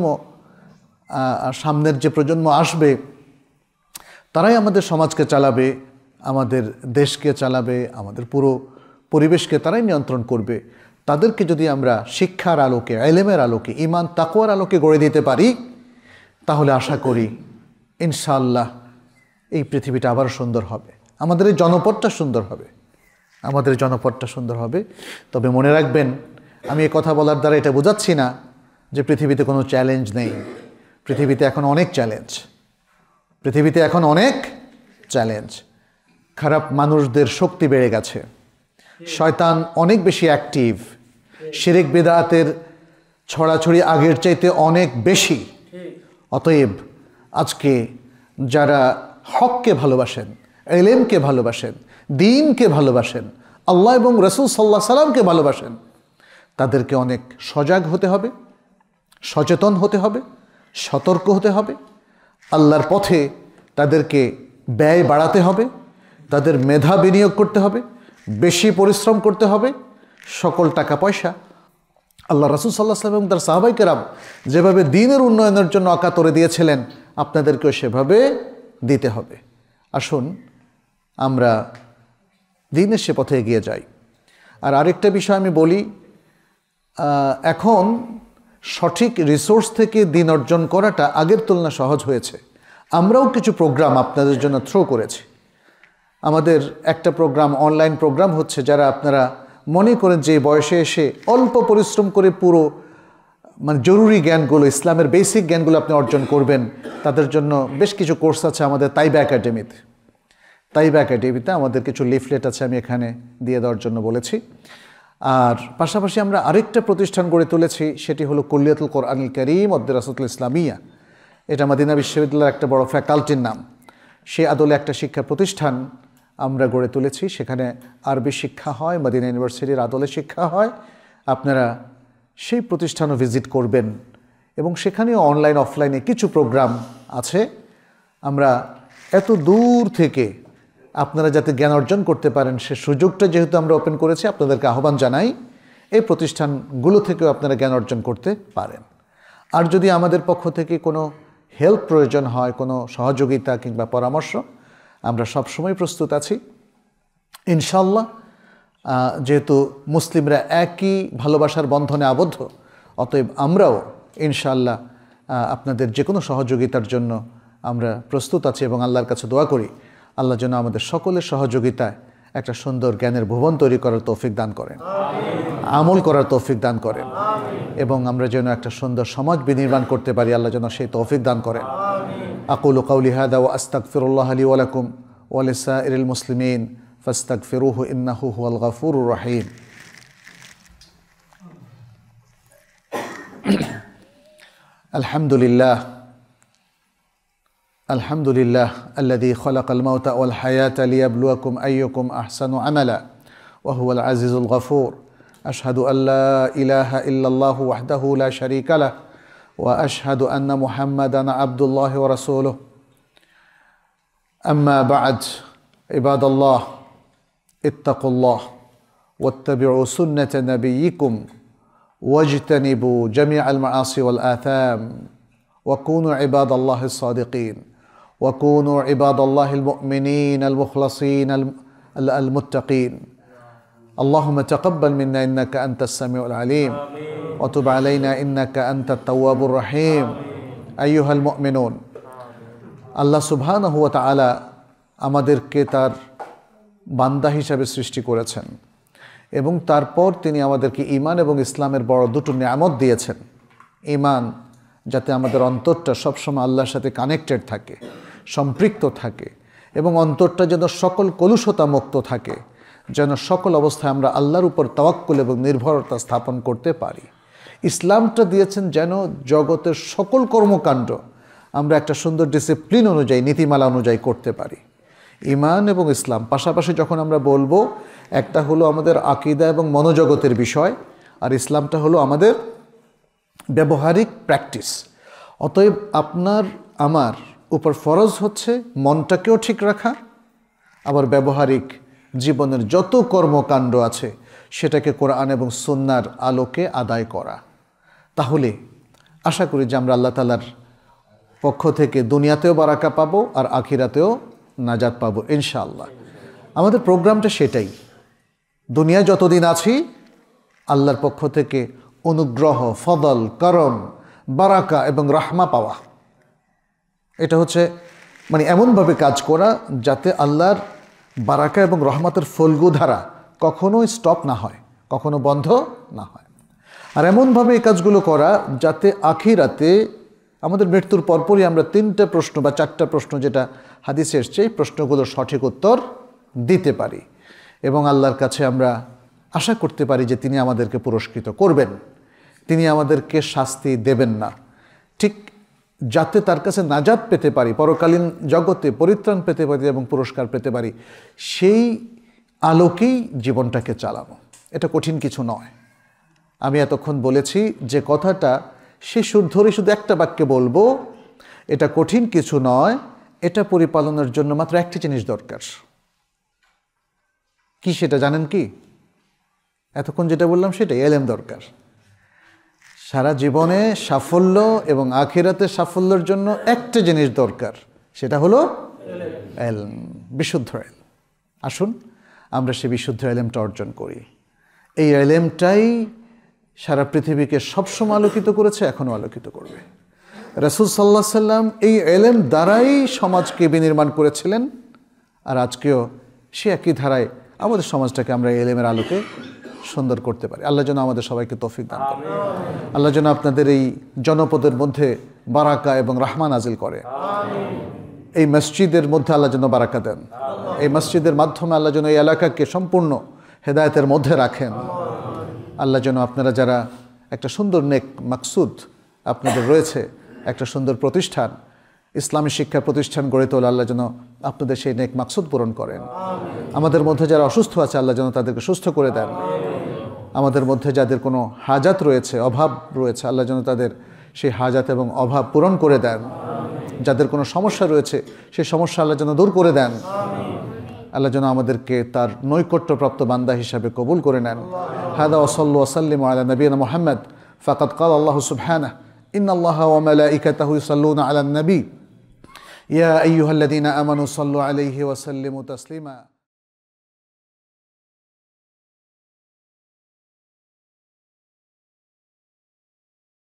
Speaker 1: সামনের যে প্রজন্ম আসবে, তারাই আমাদের সমাজকে চালাবে, আমাদের দেশকে চালাবে, আমাদের পুরো পরিবেশকে তারাই নিয়ন্ত্রণ করবে। তাদেরকে যদি আমরা শিক্ষার আলোকে, এলেমের আলোকে, ঈমান তাকওয়ার আলোকে গড়ে দিতে পারি, তাহলে আশা করি ইনশাআল্লাহ এই পৃথিবীটা আবার সুন্দর হবে, আমাদের এই জনপদটা সুন্দর হবে, আমাদের জনপদটা সুন্দর হবে। তবে মনে রাখবেন, আমি এই কথা বলার দ্বারা এটা বোঝাচ্ছি না যে পৃথিবীতে কোনো চ্যালেঞ্জ নেই। পৃথিবীতে এখন অনেক চ্যালেঞ্জ, পৃথিবীতে এখন অনেক চ্যালেঞ্জ। খারাপ মানুষদের শক্তি বেড়ে গেছে, শয়তান অনেক বেশি অ্যাক্টিভ, শিরক বিদআতের ছড়াছড়ি আগের চাইতে অনেক বেশি। অতএব আজকে যারা হককে ভালোবাসেন, এলেমকে ভালোবাসেন, দ্বীনকে ভালোবাসেন, আল্লাহ এবং রাসূল সাল্লাল্লাহু আলাইহি সাল্লামকে ভালোবাসেন, তাদেরকে অনেক সজাগ হতে হবে, সচেতন হতে হবে, সতর্ক হতে হবে। আল্লাহর পথে তাদেরকে ব্যয় বাড়াতে হবে, তাদের মেধা বিনিয়োগ করতে হবে, বেশি পরিশ্রম করতে হবে। সকল টাকা পয়সা আল্লাহ রাসূল সাল্লাল্লাহু আলাইহি ওয়াসাল্লাম এবং তার সাহাবায়ে কেরাম যেভাবে দ্বীনের উন্নয়নের জন্য অকাতরে দিয়েছিলেন, আপনাদেরকেও সেভাবে দিতে হবে। আসুন আমরা দ্বীনের সে পথে এগিয়ে যাই। আর আরেকটা বিষয় আমি বলি, এখন সঠিক রিসোর্স থেকে দ্বীন অর্জন করাটা আগের তুলনায় সহজ হয়েছে। আমরাও কিছু প্রোগ্রাম আপনাদের জন্য থ্রো করেছি। আমাদের একটা প্রোগ্রাম, অনলাইন প্রোগ্রাম হচ্ছে, যারা আপনারা মনে করেন যে বয়সে এসে অল্প পরিশ্রম করে পুরো জরুরি জ্ঞানগুলো, ইসলামের বেসিক জ্ঞানগুলো আপনি অর্জন করবেন, তাদের জন্য বেশ কিছু কোর্স আছে আমাদের তাইবা একাডেমিতে। তাইবা একাডেমিতে আমাদের কিছু লিফলেট আছে, আমি এখানে দিয়ে দেওয়ার জন্য বলেছি। আর পাশাপাশি আমরা আরেকটা প্রতিষ্ঠান গড়ে তুলেছি, সেটি হলো কুল্লিয়াতুল কোরআনুল কারীম ওয়াদ দিরাসাতুল ইসলামিয়া। এটা মদিনা বিশ্ববিদ্যালয়ের একটা বড় ফ্যাকাল্টির নাম। সে আদলে একটা শিক্ষা প্রতিষ্ঠান আমরা গড়ে তুলেছি, সেখানে আরবি শিক্ষা হয়, মদিনা ইউনিভার্সিটির আদলে শিক্ষা হয়। আপনারা সেই প্রতিষ্ঠানও ভিজিট করবেন এবং সেখানেও অনলাইন অফলাইনে কিছু প্রোগ্রাম আছে। আমরা এত দূর থেকে আপনারা যাতে জ্ঞান অর্জন করতে পারেন, সে সুযোগটা যেহেতু আমরা ওপেন করেছি, আপনাদেরকে আহ্বান জানাই এই প্রতিষ্ঠানগুলো থেকেও আপনারা জ্ঞান অর্জন করতে পারেন। আর যদি আমাদের পক্ষ থেকে কোনো হেল্প প্রয়োজন হয়, কোনো সহযোগিতা কিংবা পরামর্শ, আমরা সবসময় প্রস্তুত আছি। ইনশাআল্লাহ যেহেতু মুসলিমরা একই ভালোবাসার বন্ধনে আবদ্ধ, অতএব আমরাও ইনশাআল্লাহ আপনাদের যে কোনো সহযোগিতার জন্য আমরা প্রস্তুত আছি এবং আল্লাহর কাছে দোয়া করি আল্লাহ যেন আমাদের সকলের সহযোগিতায় একটা সুন্দর জ্ঞানের ভুবন তৈরি করার তৌফিক দান করেন, আমল করার তৌফিক দান করেন, এবং আমরা যেন একটা সুন্দর সমাজ বিনির্মাণ করতে পারি আল্লাহ যেন সেই তৌফিক দান করেন। আকুলু কাউলি হাদা ওয়া আস্তাগফিরুল্লাহ লি ওয়া লাকুম ওয়া লিসাইরিল মুসলিমিন ফাস্তাগফিরুহু ইন্নাহু হুয়াল গাফুরুর রহিম। আলহামদুলিল্লাহ আলহামদুলিল্লাহ আল্লাযী খালাকাল মাউতা ওয়াল হায়াতা লিয়াবলুয়াকুম আইয়ুকুম আহসানু আমালা ওয়া হুয়াল আজিজুল গফুর। আশহাদু আল্লা ইলাহা ইল্লাল্লাহু ওয়াহদাহু লা শারীকা লাহ ওয়া আশহাদু আন্না মুহাম্মাদান আবদুল্লাহি ওয়া রাসূলুহু। আম্মা বা'দ, ইবাদাল্লাহ ইত্তাকুল্লাহ ওয়াত্তাবি'উ সুন্নাতা নাবিয়্যিকুম ওয়াজতানিবু জামিআল মাআসি ওয়াল আথাম وكونوا عباد الله الصادقين وكونوا عباد الله المؤمنين المخلصين المتقين. اللهم تقبل منا إنك أنت السميع العليم وتب علينا إنك أنت التواب الرحيم. أيها المؤمنون, আল্লাহ সুবহানাহু ওয়া তাআলা আমাদেরকে তার বান্দা হিসাবে সৃষ্টি করেছেন এবং তারপর তিনি আমাদেরকে ঈমান এবং ইসলামের বড় দুটো নিয়ামত দিয়েছেন। ঈমান, যাতে আমাদের অন্তরটা সবসময় আল্লাহর সাথে কানেক্টেড থাকে, সম্পৃক্ত থাকে, এবং অন্তরটা যেন সকল কলুষতা মুক্ত থাকে, যেন সকল অবস্থায় আমরা আল্লাহর উপর তাওয়াক্কুল এবং নির্ভরতা স্থাপন করতে পারি। ইসলামটা দিয়েছেন যেন জগতের সকল কর্মকাণ্ড আমরা একটা সুন্দর ডিসিপ্লিন অনুযায়ী, নীতিমালা অনুযায়ী করতে পারি। ঈমান এবং ইসলাম পাশাপাশি যখন আমরা বলবো, একটা হলো আমাদের আকীদা এবং মনোজগতের বিষয়, আর ইসলামটা হলো আমাদের ব্যবহারিক প্র্যাকটিস। অতএব আপনার আমার উপর ফরজ হচ্ছে মনটাকেও ঠিক রাখা, আবার ব্যবহারিক জীবনের যত কর্মকাণ্ড আছে সেটাকে কোরআন এবং সুন্নাহর আলোকে আদায় করা। তাহলে আশা করি যে আমরা আল্লাহ তাআলার পক্ষ থেকে দুনিয়াতেও বারাকা পাবো আর আখিরাতেও নাজাত পাবো ইনশাআল্লাহ। আমাদের প্রোগ্রামটা সেটাই, দুনিয়ায় যতদিন আছি আল্লাহর পক্ষ থেকে অনুগ্রহ, ফদল, করম, বারাকা এবং রাহমা পাওয়া। এটা হচ্ছে মানে এমনভাবে কাজ করা যাতে আল্লাহর বারাকা এবং রহমতের ফলগুধারা কখনো স্টপ না হয়, কখনো বন্ধ না হয়। আর এমনভাবে এই কাজগুলো করা যাতে আখিরাতে আমাদের মৃত্যুর পরপরই আমরা 3টা প্রশ্ন বা 4টা প্রশ্ন যেটা হাদিসে এসছে, এই প্রশ্নগুলোর সঠিক উত্তর দিতে পারি এবং আল্লাহর কাছে আমরা আশা করতে পারি যে তিনি আমাদেরকে পুরস্কৃত করবেন, তিনি আমাদেরকে শাস্তি দেবেন না। ঠিক যাতে তার কাছে নাজাত পেতে পারি, পরকালীন জগতে পরিত্রাণ পেতে পারি এবং পুরস্কার পেতে পারি, সেই আলোকেই জীবনটাকে চালানো। এটা কঠিন কিছু নয়। আমি এতক্ষণ বলেছি যে কথাটা, সে সুর ধরে শুধু একটা বাক্যে বলবো, এটা কঠিন কিছু নয়, এটা পরিপালনের জন্য মাত্র একটি জিনিস দরকার। কি সেটা জানেন কি? এতক্ষণ যেটা বললাম সেটাই, এলেম দরকার। সারা জীবনে সাফল্য এবং আখিরাতের সাফল্যের জন্য একটা জিনিস দরকার, সেটা হলো এলম, বিশুদ্ধ এলম। আসুন আমরা সেই বিশুদ্ধ এলেমটা অর্জন করি। এই এলেমটাই সারা পৃথিবীকে সবসময় আলোকিত করেছে, এখনও আলোকিত করবে। রাসূল সাল্লাল্লাহু আলাইহি সাল্লাম এই এলেম দ্বারাই সমাজকে বিনির্মাণ করেছিলেন, আর আজকেও সে একই ধারায় আমাদের সমাজটাকে আমরা এলেমের আলোকে সুন্দর করতে পারি। আল্লাহ যেন আমাদের সবাইকে তৌফিক দান করেন। আল্লাহ যেন আপনাদের এই জনপদের মধ্যে বারাকা এবং রাহমা নাজিল করে। এই মসজিদের মধ্যে আল্লাহ যেন বারাকা দেন। এই মসজিদের মাধ্যমে আল্লাহ যেন এই এলাকাকে সম্পূর্ণ হেদায়েতের মধ্যে রাখেন। আল্লাহ যেন আপনারা যারা একটা সুন্দর নেক মাকসুদ আপনাদের রয়েছে, একটা সুন্দর প্রতিষ্ঠান, ইসলামী শিক্ষা প্রতিষ্ঠান গড়ে তোলা, আল্লাহ যেন আপনাদের সেই নেক মাকসুদ পূরণ করেন। আমাদের মধ্যে যারা অসুস্থ আছে আল্লাহ যেন তাদেরকে সুস্থ করে দেন। আমাদের মধ্যে যাদের কোনো হাজাত রয়েছে, অভাব রয়েছে, আল্লাহ যেন তাদের সেই হাজাত এবং অভাব পূরণ করে দেন। যাদের কোনো সমস্যা রয়েছে সেই সমস্যা আল্লাহ যেন দূর করে দেন। আল্লাহ যেন আমাদেরকে তার নৈকট্যপ্রাপ্ত বান্দা হিসাবে কবুল করে নেন। হাদা ওয়াসাল্লু ওয়াসাল্লিমু আলা নবিয়িনা মুহাম্মদ ফাকাদ ক্বালা আল্লাহু সুবহানাহু ইন্নাল্লাহা ওয়া মালাইকাতাহু ইউসাল্লুনা আলান নবী ইয়া আইয়ুহাল্লাযীনা আমানু সাল্লু আলাইহি ওয়া সাল্লিমু তাসলিমা।